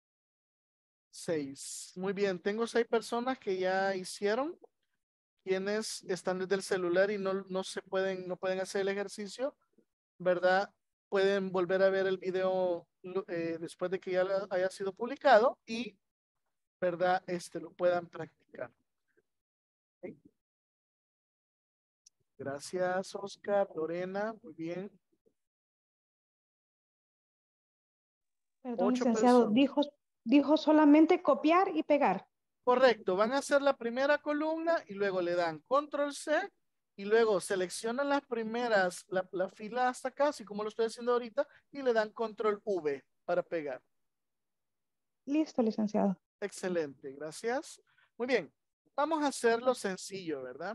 6. Muy bien, tengo 6 personas que ya hicieron. Quienes están desde el celular y no pueden hacer el ejercicio, ¿verdad? Pueden volver a ver el video después de que ya haya sido publicado y, ¿verdad? Lo puedan practicar. ¿Okay? Gracias, Oscar, Lorena, muy bien. Perdón, licenciado, dijo solamente copiar y pegar. Correcto, van a hacer la primera columna y luego le dan control C y luego seleccionan las primeras, la fila hasta acá, así como lo estoy haciendo ahorita, y le dan control V para pegar. Listo, licenciado. Excelente, gracias. Muy bien, vamos a hacerlo sencillo, ¿verdad?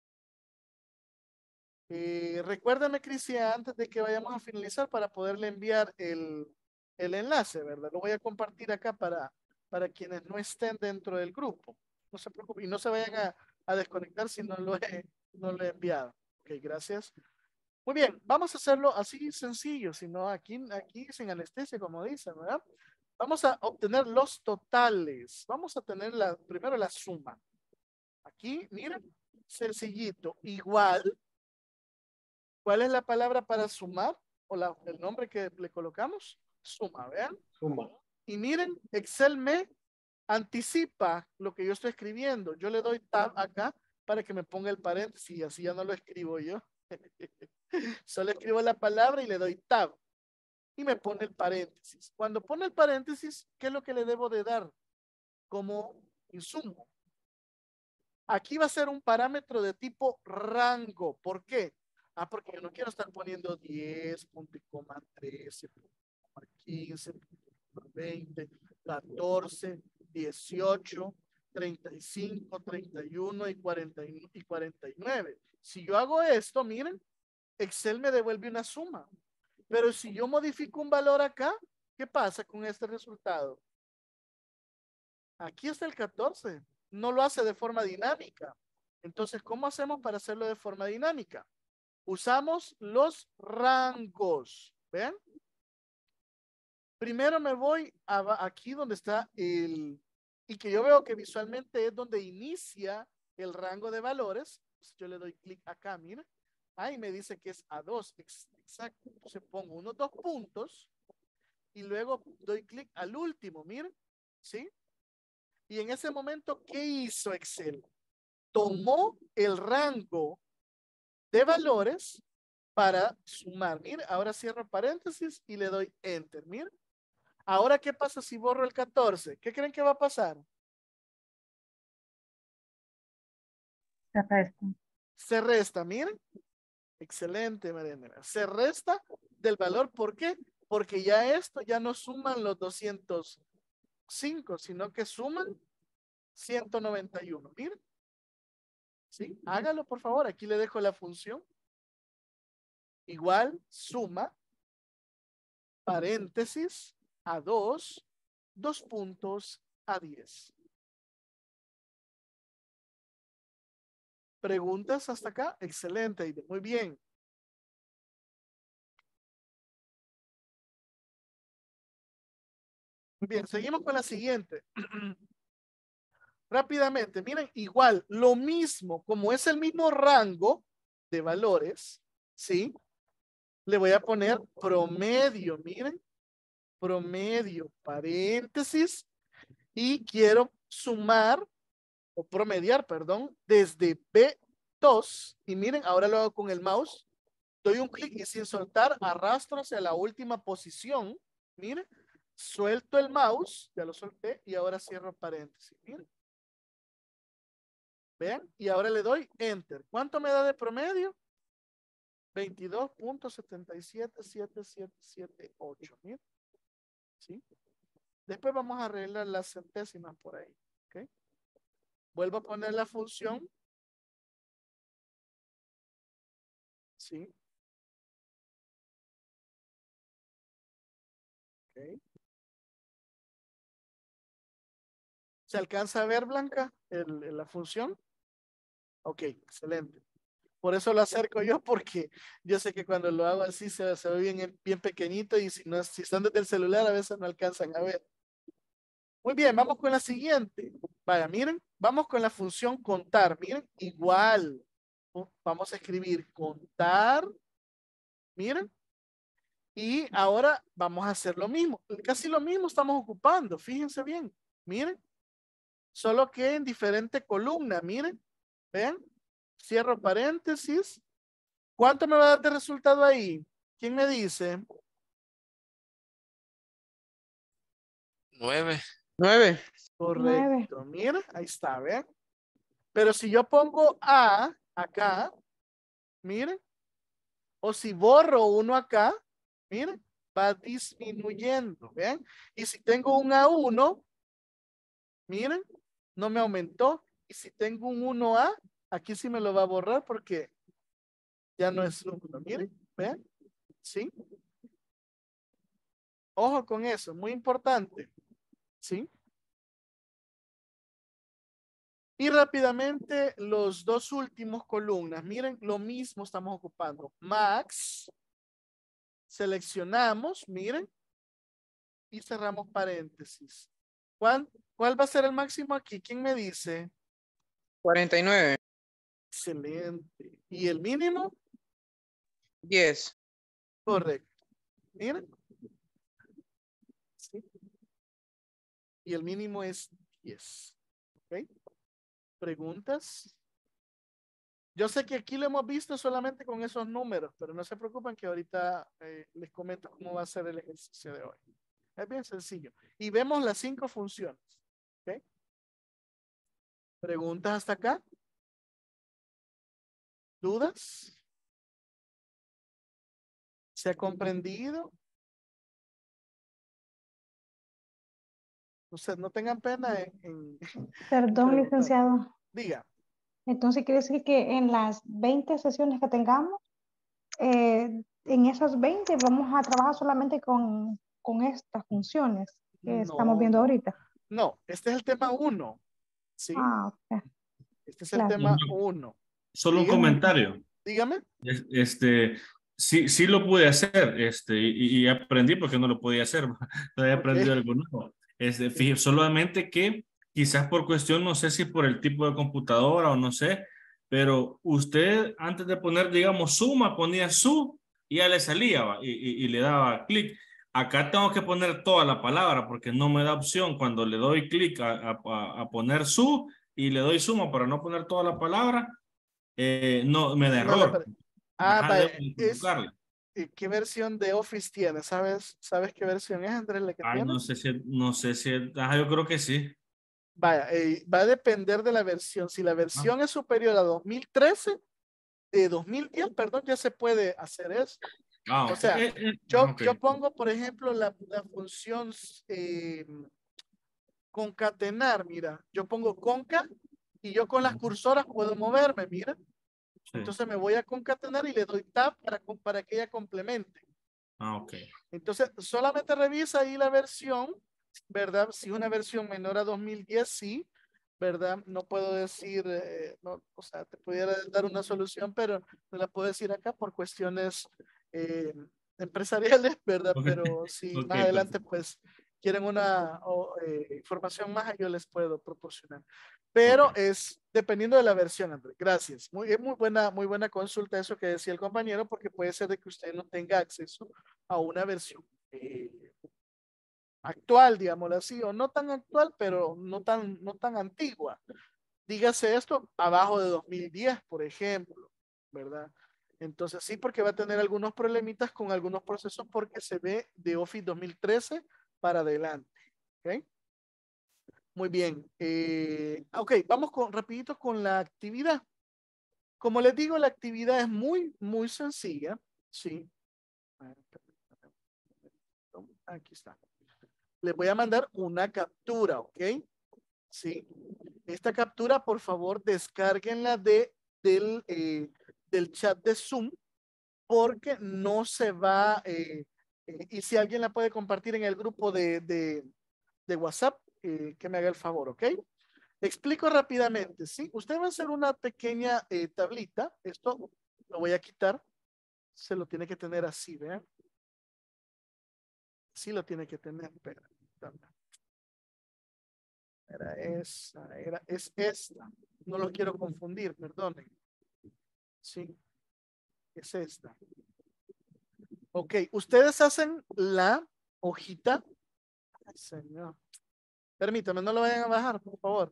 Recuérdame, Cristian, antes de que vayamos a finalizar para poderle enviar el enlace, ¿verdad? Lo voy a compartir acá para quienes no estén dentro del grupo. No se preocupen y no se vayan a desconectar si no lo he enviado. Ok, gracias. Muy bien, vamos a hacerlo así sencillo, sino aquí sin anestesia, como dicen, ¿verdad? Vamos a obtener los totales. Vamos a tener primero la suma. Aquí, miren, sencillito, igual. ¿Cuál es la palabra para sumar? O el nombre que le colocamos. Suma, ¿vean? Suma. Y miren, Excel me anticipa lo que yo estoy escribiendo. Yo le doy tab acá para que me ponga el paréntesis y así ya no lo escribo yo. Solo escribo la palabra y le doy tab y me pone el paréntesis. Cuando pone el paréntesis, ¿qué es lo que le debo de dar como insumo? Aquí va a ser un parámetro de tipo rango. ¿Por qué? Ah, porque yo no quiero estar poniendo 10, punto y coma 13, punto y coma 15, punto y coma 20, 14, 18, 35, 31 y 49. Si yo hago esto, miren, Excel me devuelve una suma. Pero si yo modifico un valor acá, ¿qué pasa con este resultado? Aquí está el 14. No lo hace de forma dinámica. Entonces, ¿cómo hacemos para hacerlo de forma dinámica? Usamos los rangos. ¿Ven? Primero me voy aquí donde está el... Y que yo veo que visualmente es donde inicia el rango de valores. Entonces, yo le doy clic acá, mira. Ahí me dice que es A2. Exacto. Entonces pongo unos 2 puntos. Y luego doy clic al último, miren. ¿Sí? Y en ese momento, ¿qué hizo Excel? Tomó el rango de valores para sumar. Mire, ahora cierro paréntesis y le doy Enter. Mire. Ahora, ¿qué pasa si borro el 14? ¿Qué creen que va a pasar? Se resta. Se resta, miren. Excelente, Mariana. Se resta del valor. ¿Por qué? Porque ya esto ya no suman los 205, sino que suman 191. Miren. ¿Sí? Hágalo, por favor. Aquí le dejo la función. Igual, suma, paréntesis, a 2 puntos, a 10. ¿Preguntas hasta acá? Excelente, Aide. Muy bien. Muy bien, seguimos con la siguiente. Rápidamente, miren, igual, lo mismo, como es el mismo rango de valores, ¿sí? Le voy a poner promedio, miren. Promedio, paréntesis, y quiero sumar, o promediar, perdón, desde B2, y miren, ahora lo hago con el mouse, doy un clic y sin soltar arrastro hacia la última posición, miren, suelto el mouse, ya lo solté, y ahora cierro paréntesis, miren. ¿Ven? Y ahora le doy Enter. ¿Cuánto me da de promedio? 22.777778. Miren. ¿Sí? Después vamos a arreglar las centésimas por ahí. ¿Ok? Vuelvo a poner la función. ¿Sí? Ok. ¿Se alcanza a ver, Blanca, la función? Ok, excelente. Por eso lo acerco yo, porque yo sé que cuando lo hago así se ve bien pequeñito y si están desde el celular a veces no alcanzan a ver. Muy bien, vamos con la siguiente. Vaya, miren, vamos con la función contar. Miren, igual. Vamos a escribir contar. Miren. Y ahora vamos a hacer lo mismo. Casi lo mismo estamos ocupando. Fíjense bien. Miren. Solo que en diferente columna. Miren. Vean. Cierro paréntesis. ¿Cuánto me va a dar de resultado ahí? ¿Quién me dice? 9. 9. Correcto. Mira, ahí está, ¿vean? Pero si yo pongo A acá, miren, o si borro uno acá, miren, va disminuyendo, ¿vean? Y si tengo un A1, miren, no me aumentó. Y si tengo un 1A, aquí sí me lo va a borrar porque ya no es 1. Miren, ¿vean? ¿Sí? Ojo con eso, muy importante. ¿Sí? Y rápidamente los dos últimos columnas. Miren, lo mismo estamos ocupando. Max. Seleccionamos, miren. Y cerramos paréntesis. ¿Cuál va a ser el máximo aquí? ¿Quién me dice? 49. Excelente. ¿Y el mínimo? 10. Correcto. Miren. ¿Sí? Y el mínimo es Yes. Ok. ¿Preguntas? Yo sé que aquí lo hemos visto solamente con esos números, pero no se preocupen que ahorita les comento cómo va a ser el ejercicio de hoy. Es bien sencillo. Y vemos las 5 funciones. ¿Ok? ¿Preguntas hasta acá? ¿Dudas? ¿Se ha comprendido? Ustedes no tengan pena en Perdón, preguntar. licenciado. Diga. Entonces quiere decir que en las 20 sesiones que tengamos, en esas 20 vamos a trabajar solamente con estas funciones que estamos viendo ahorita. No, este es el tema 1. ¿Sí? Ah, ok. Este es el tema 1. Solo un comentario. Dígame. Sí lo pude hacer, y aprendí porque no lo podía hacer. Todavía aprendí algo nuevo. Fíjate, solamente que quizás por cuestión, no sé si por el tipo de computadora o no sé, pero usted antes de poner, digamos, suma, ponía su y ya le salía, ¿va? Y le daba clic. Acá tengo que poner toda la palabra porque no me da opción cuando le doy clic a poner su y le doy suma para no poner toda la palabra, no me da error. Vaya, Debo ¿qué versión de Office tiene? ¿Sabes qué versión es, Andrés, la que tiene? no sé si, yo creo que sí. Vaya, va a depender de la versión. Si la versión es superior a 2013, de 2010, perdón, ya se puede hacer eso. O sea, yo pongo, por ejemplo, la función concatenar, mira, yo pongo conca y yo con las cursoras puedo moverme, mira. Entonces me voy a concatenar y le doy tab para que ella complemente. Entonces, solamente revisa ahí la versión, ¿verdad? Si es una versión menor a 2010, sí, ¿verdad? No puedo decir, no, o sea, te pudiera dar una solución, pero no la puedo decir acá por cuestiones empresariales, ¿verdad? Pero si más adelante, pues, quieren una información más, yo les puedo proporcionar. Pero es dependiendo de la versión, Andrés. Gracias. Es muy buena consulta eso que decía el compañero, porque puede ser de que usted no tenga acceso a una versión actual, digámoslo así, o no tan actual, pero no tan antigua. Dígase esto, abajo de 2010, por ejemplo, ¿verdad? Entonces sí, porque va a tener algunos problemitas con algunos procesos porque se ve de Office 2013 para adelante. ¿Ok? Muy bien. Ok, vamos rapidito con la actividad. Como les digo, la actividad es muy sencilla. Sí. Aquí está. Les voy a mandar una captura, ¿ok? Sí. Esta captura, por favor, descárguenla del chat de Zoom, porque no se va, y si alguien la puede compartir en el grupo de WhatsApp, que me haga el favor, ¿ok? Explico rápidamente, ¿sí? Usted va a hacer una pequeña tablita. Esto lo voy a quitar. Se lo tiene que tener así, ¿vean? Sí lo tiene que tener, pero es esta. No lo quiero confundir, perdonen. Sí, es esta. Ok, ustedes hacen la hojita. Ay, señor. Permítame, no lo vayan a bajar, por favor.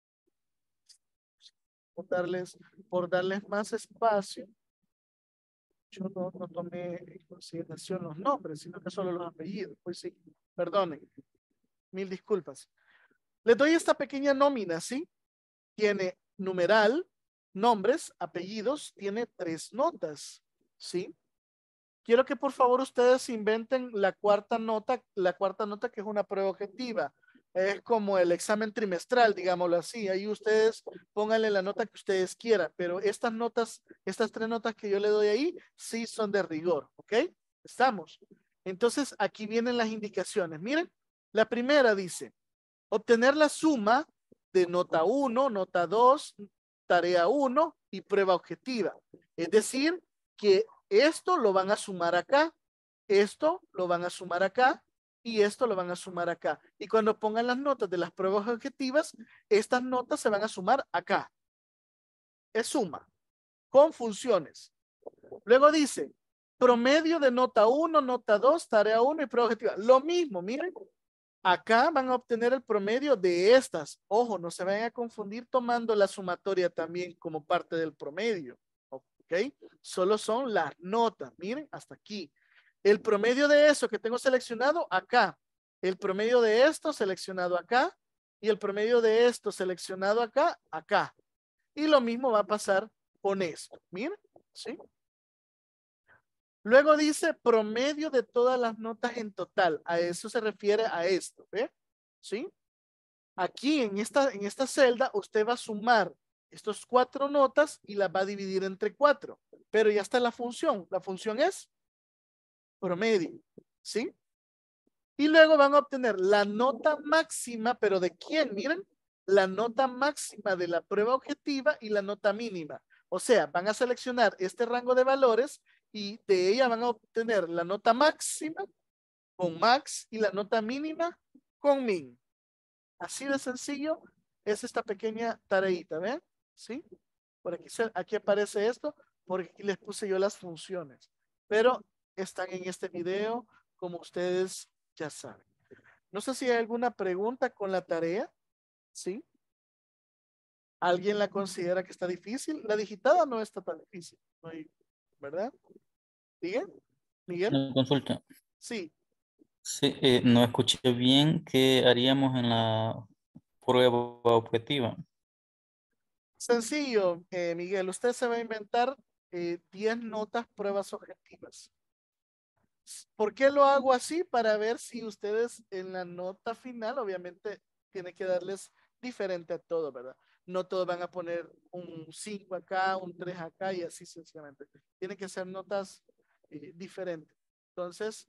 Por darles más espacio. Yo no tomé en consideración los nombres, sino que solo los apellidos. Pues sí, perdonen. Mil disculpas. Les doy esta pequeña nómina, ¿sí? Tiene numeral, nombres, apellidos, tiene 3 notas, ¿sí? Quiero que por favor ustedes inventen la cuarta nota que es una prueba objetiva. Es como el examen trimestral, digámoslo así. Ahí ustedes pónganle la nota que ustedes quieran, pero estas 3 notas que yo le doy ahí, sí son de rigor, ¿ok? ¿Estamos? Entonces, aquí vienen las indicaciones. Miren, la primera dice, obtener la suma de nota 1, nota 2, tarea 1 y prueba objetiva. Es decir, que esto lo van a sumar acá, esto lo van a sumar acá, y esto lo van a sumar acá. Y cuando pongan las notas de las pruebas objetivas, estas notas se van a sumar acá. Es suma, con funciones. Luego dice, promedio de nota 1, nota 2, tarea 1 y prueba objetiva. Lo mismo, miren. Acá van a obtener el promedio de estas. Ojo, no se vayan a confundir tomando la sumatoria también como parte del promedio. ¿Ok? Solo son las notas. Miren, hasta aquí. El promedio de eso que tengo seleccionado acá. El promedio de esto seleccionado acá. Y el promedio de esto seleccionado acá, acá. Y lo mismo va a pasar con esto. Miren, ¿sí? Luego dice promedio de todas las notas en total. A eso se refiere a esto, ¿ve? ¿Sí? Aquí en esta celda usted va a sumar estos 4 notas y las va a dividir entre 4. Pero ya está la función. La función es promedio, ¿sí? Y luego van a obtener la nota máxima, pero ¿de quién? Miren, la nota máxima de la prueba objetiva y la nota mínima. O sea, van a seleccionar este rango de valores y de ella van a obtener la nota máxima con max y la nota mínima con min. Así de sencillo es esta pequeña tareita, ¿ven? ¿Sí? Por aquí aparece esto, porque aquí les puse yo las funciones. Pero están en este video, como ustedes ya saben. No sé si hay alguna pregunta con la tarea. ¿Sí? ¿Alguien la considera que está difícil? La digitada no está tan difícil, no hay, ¿verdad? ¿Miguel? ¿Miguel? Una consulta. Sí. Sí, no escuché bien qué haríamos en la prueba objetiva. Sencillo, Miguel. Usted se va a inventar 10 notas pruebas objetivas. ¿Por qué lo hago así? Para ver si ustedes en la nota final, obviamente, tiene que darles diferente a todo, ¿verdad? No todos van a poner un 5 acá, un 3 acá y así sencillamente. Tienen que ser notas diferentes. Entonces,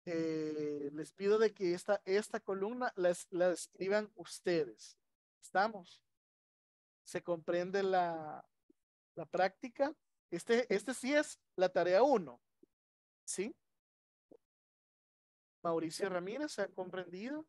les pido de que esta columna la escriban ustedes. ¿Estamos? ¿Se comprende la práctica? Este sí es la tarea 1. ¿Sí? Mauricio Ramírez, ¿se ha comprendido?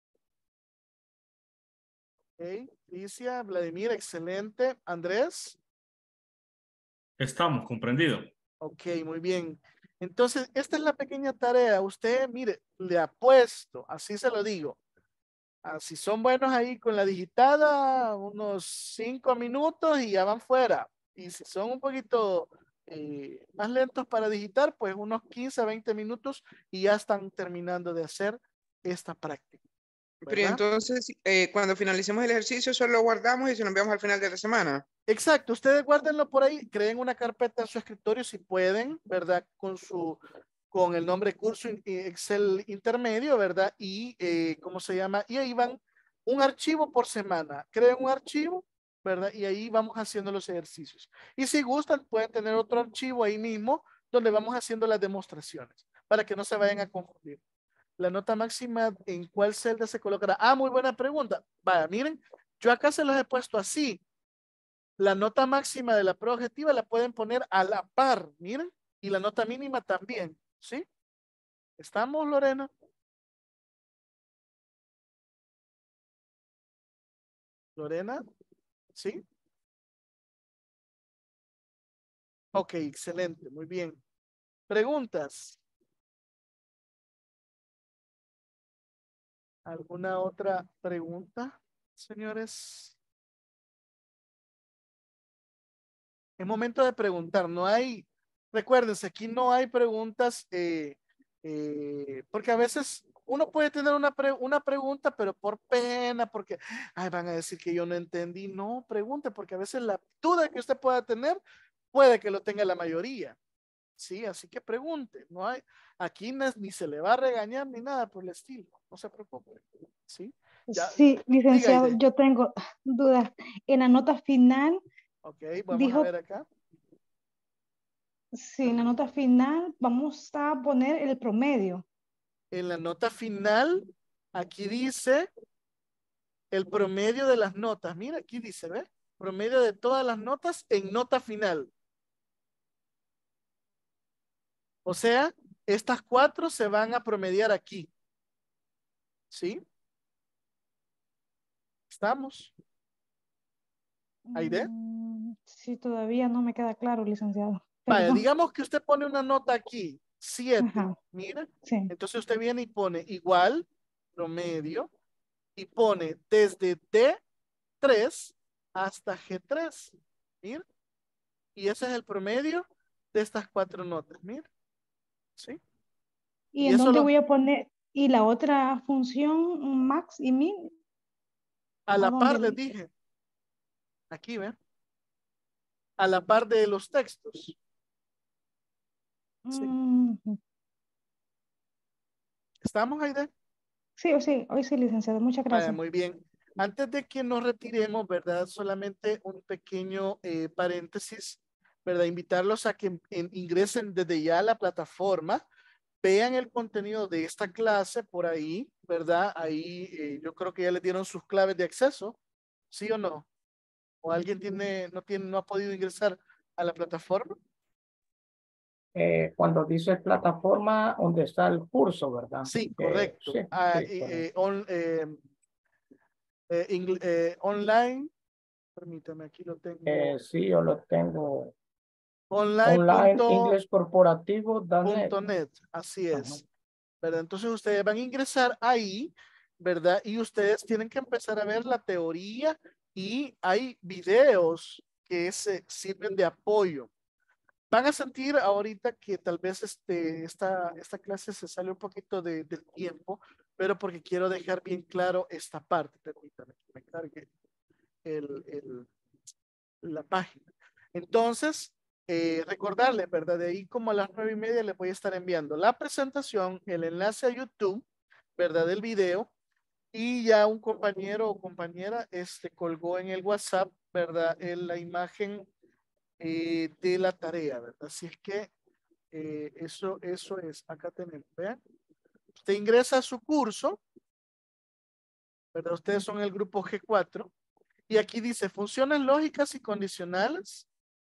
Ok, Alicia, Vladimir, excelente. Andrés. Estamos, comprendido. Ok, muy bien. Entonces, esta es la pequeña tarea. Usted, mire, le apuesto, así se lo digo. Si son buenos ahí con la digitada, unos 5 minutos y ya van fuera. Y si son un poquito más lentos para digitar, pues unos 15 a 20 minutos y ya están terminando de hacer esta práctica. Pero ¿verdad? entonces, cuando finalicemos el ejercicio, solo lo guardamos y se lo enviamos al final de la semana. Exacto, ustedes guárdenlo por ahí, creen una carpeta en su escritorio si pueden, ¿verdad? Con el nombre curso Excel intermedio, ¿verdad? Y, ¿cómo se llama? Y ahí van un archivo por semana. Creen un archivo, ¿verdad? Y ahí vamos haciendo los ejercicios. Y si gustan, pueden tener otro archivo ahí mismo donde vamos haciendo las demostraciones para que no se vayan a confundir. La nota máxima, ¿en cuál celda se colocará? Ah, muy buena pregunta. Vaya, miren, yo acá se los he puesto así. La nota máxima de la prueba objetiva la pueden poner a la par, miren, y la nota mínima también, ¿sí? ¿Estamos, Lorena? Lorena, ¿sí? Ok, excelente, muy bien. ¿Preguntas? ¿Alguna otra pregunta, señores? Es momento de preguntar, no hay, recuérdense, aquí no hay preguntas, porque a veces uno puede tener una pregunta, pero por pena, porque ay, van a decir que yo no entendí. No, pregunte, porque a veces la duda que usted pueda tener, puede que lo tenga la mayoría. Sí, así que pregunte, no hay, aquí ni se le va a regañar ni nada por el estilo, no se preocupe. Sí, ya, Sí, licenciado, diga, yo tengo dudas. En la nota final, ok, vamos dijo, a ver acá. sí, en la nota final vamos a poner el promedio. En la nota final, aquí dice el promedio de las notas. Mira, aquí dice, ¿ve? Promedio de todas las notas en nota final. O sea, estas 4 se van a promediar aquí. ¿Sí? ¿Estamos? ¿Aide? Sí, todavía no me queda claro, licenciado. Vaya, Perdón. digamos que usted pone una nota aquí, 7. Ajá. Mira. Sí. Entonces usted viene y pone igual promedio y pone desde D3 hasta G3. Mira. Y ese es el promedio de estas 4 notas. Mira. ¿Sí? ¿Y Y en eso dónde lo- voy a poner? ¿Y la otra función, max y min? A ¿A la par dónde? les dije. Aquí, ¿ve? A la par de los textos. Sí. ¿Estamos, Aide? Sí, hoy sí, licenciado. Muchas Vaya, gracias. muy bien. Antes de que nos retiremos, ¿verdad? Solamente un pequeño paréntesis, ¿verdad? Invitarlos a que ingresen desde ya a la plataforma, vean el contenido de esta clase por ahí, ¿verdad? Ahí yo creo que ya les dieron sus claves de acceso, ¿sí o no? ¿O alguien no ha podido ingresar a la plataforma? Cuando dice plataforma, donde está el curso, ¿verdad? Sí, correcto. Sí, Ah, sí, correcto. Online, permítame, aquí lo tengo. Sí, yo lo tengo. Online.net, Online así es, ¿verdad? Entonces ustedes van a ingresar ahí, ¿verdad? Y ustedes tienen que empezar a ver la teoría y hay videos que se sirven de apoyo. Van a sentir ahorita que tal vez esta clase se sale un poquito del tiempo, pero porque quiero dejar bien claro esta parte. Permítame que me cargue la página. Entonces, recordarles, ¿verdad? De ahí como a las 9:30 les voy a estar enviando la presentación, el enlace a YouTube, ¿verdad? Del video. Y ya un compañero o compañera colgó en el WhatsApp, ¿verdad? La imagen de la tarea, ¿verdad? Así es que eso es, acá tenemos, vean. Usted ingresa a su curso, ¿verdad? Ustedes son el grupo G4. Y aquí dice funciones lógicas y condicionales.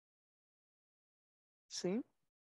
¿Sí?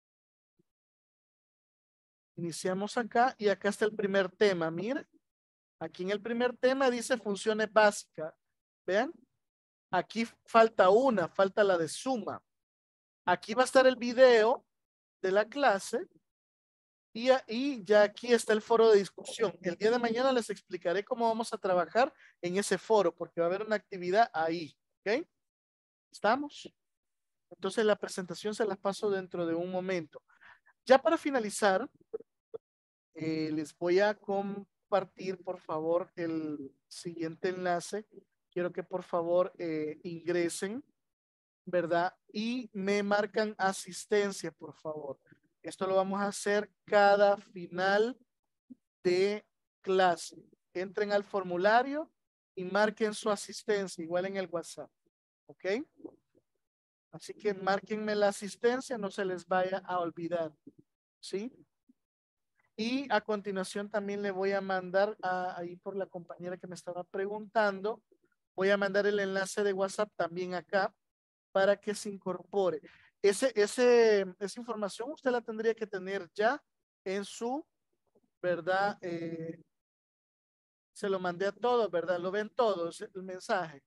Iniciamos acá y acá está el primer tema. Mira, aquí en el primer tema dice funciones básicas. Vean, aquí falta la de suma. Aquí va a estar el video de la clase y ya aquí está el foro de discusión. El día de mañana les explicaré cómo vamos a trabajar en ese foro porque va a haber una actividad ahí. ¿Ok? ¿Estamos? Entonces la presentación se las paso dentro de un momento. Ya para finalizar, les voy a compartir, por favor, el siguiente enlace. Quiero que por favor ingresen, ¿verdad? Y me marcan asistencia, por favor. Esto lo vamos a hacer cada final de clase. Entren al formulario y marquen su asistencia, igual en el WhatsApp. ¿Ok? Así que márquenme la asistencia, no se les vaya a olvidar. ¿Sí? Y a continuación también le voy a mandar ahí por la compañera que me estaba preguntando, voy a mandar el enlace de WhatsApp también acá para que se incorpore. Esa información usted la tendría que tener ya en su, ¿verdad? Se lo mandé a todos, ¿verdad? Lo ven todos el mensaje.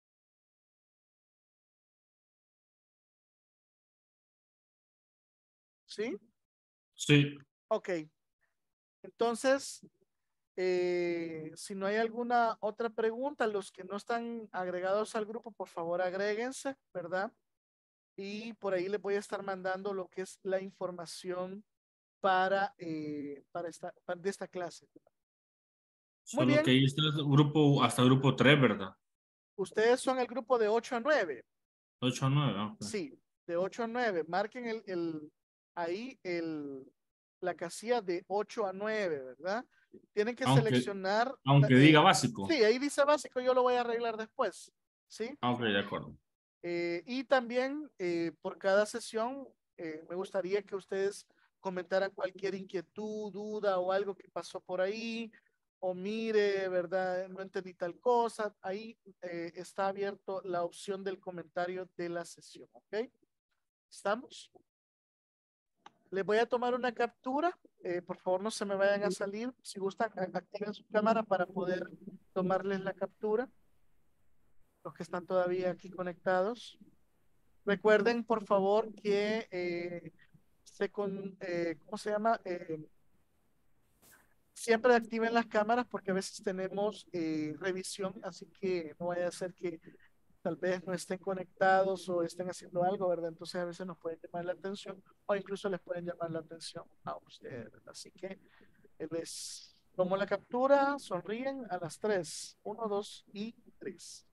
¿Sí? Sí. Ok. Entonces, si no hay alguna otra pregunta, los que no están agregados al grupo, por favor agréguense, ¿verdad? Y por ahí les voy a estar mandando lo que es la información de esta clase. Muy Solo bien. que ahí está el grupo, hasta grupo 3, ¿verdad? Ustedes son el grupo de 8 a 9. 8 a 9, ok. Sí, de 8 a 9. Marquen ahí la casilla de 8 a 9, ¿verdad? Tienen que seleccionar. Aunque diga básico. Sí, ahí dice básico, yo lo voy a arreglar después. ¿Sí? Ok, de acuerdo. Y también por cada sesión me gustaría que ustedes comentaran cualquier inquietud, duda o algo que pasó por ahí, o mire, ¿verdad? No entendí tal cosa. Ahí está abierto la opción del comentario de la sesión, ¿ok? ¿Estamos? Les voy a tomar una captura. Por favor, no se me vayan a salir. Si gustan, activen su cámara para poder tomarles la captura. Los que están todavía aquí conectados. Recuerden, por favor, que ¿cómo se llama? Siempre activen las cámaras porque a veces tenemos revisión, así que no vaya a ser que tal vez no estén conectados o estén haciendo algo, ¿verdad? Entonces a veces nos pueden llamar la atención o incluso les pueden llamar la atención a ustedes, ¿verdad? Así que les tomo la captura, sonríen a las 3, 1, 2 y 3.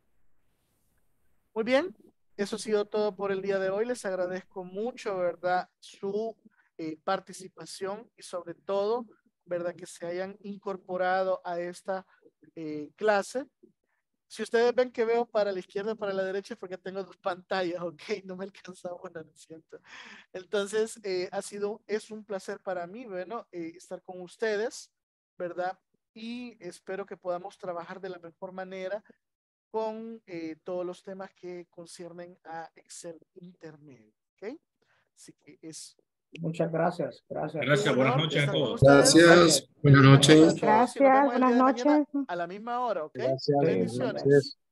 Muy bien, eso ha sido todo por el día de hoy. Les agradezco mucho, ¿verdad? Su participación y sobre todo, ¿verdad? Que se hayan incorporado a esta clase. Si ustedes ven que veo para la izquierda y para la derecha, es porque tengo dos pantallas, ok, no me alcanza una, lo siento. Entonces, es un placer para mí, bueno, estar con ustedes, ¿verdad? Y espero que podamos trabajar de la mejor manera con todos los temas que conciernen a Excel intermedio, ¿ok? Así que es... Muchas gracias. Gracias. Gracias, buenas noches a todos. Gracias, buenas noches. Gracias, Buenas noches. a la misma hora, ¿ok? Gracias, Bendiciones. buenas noches.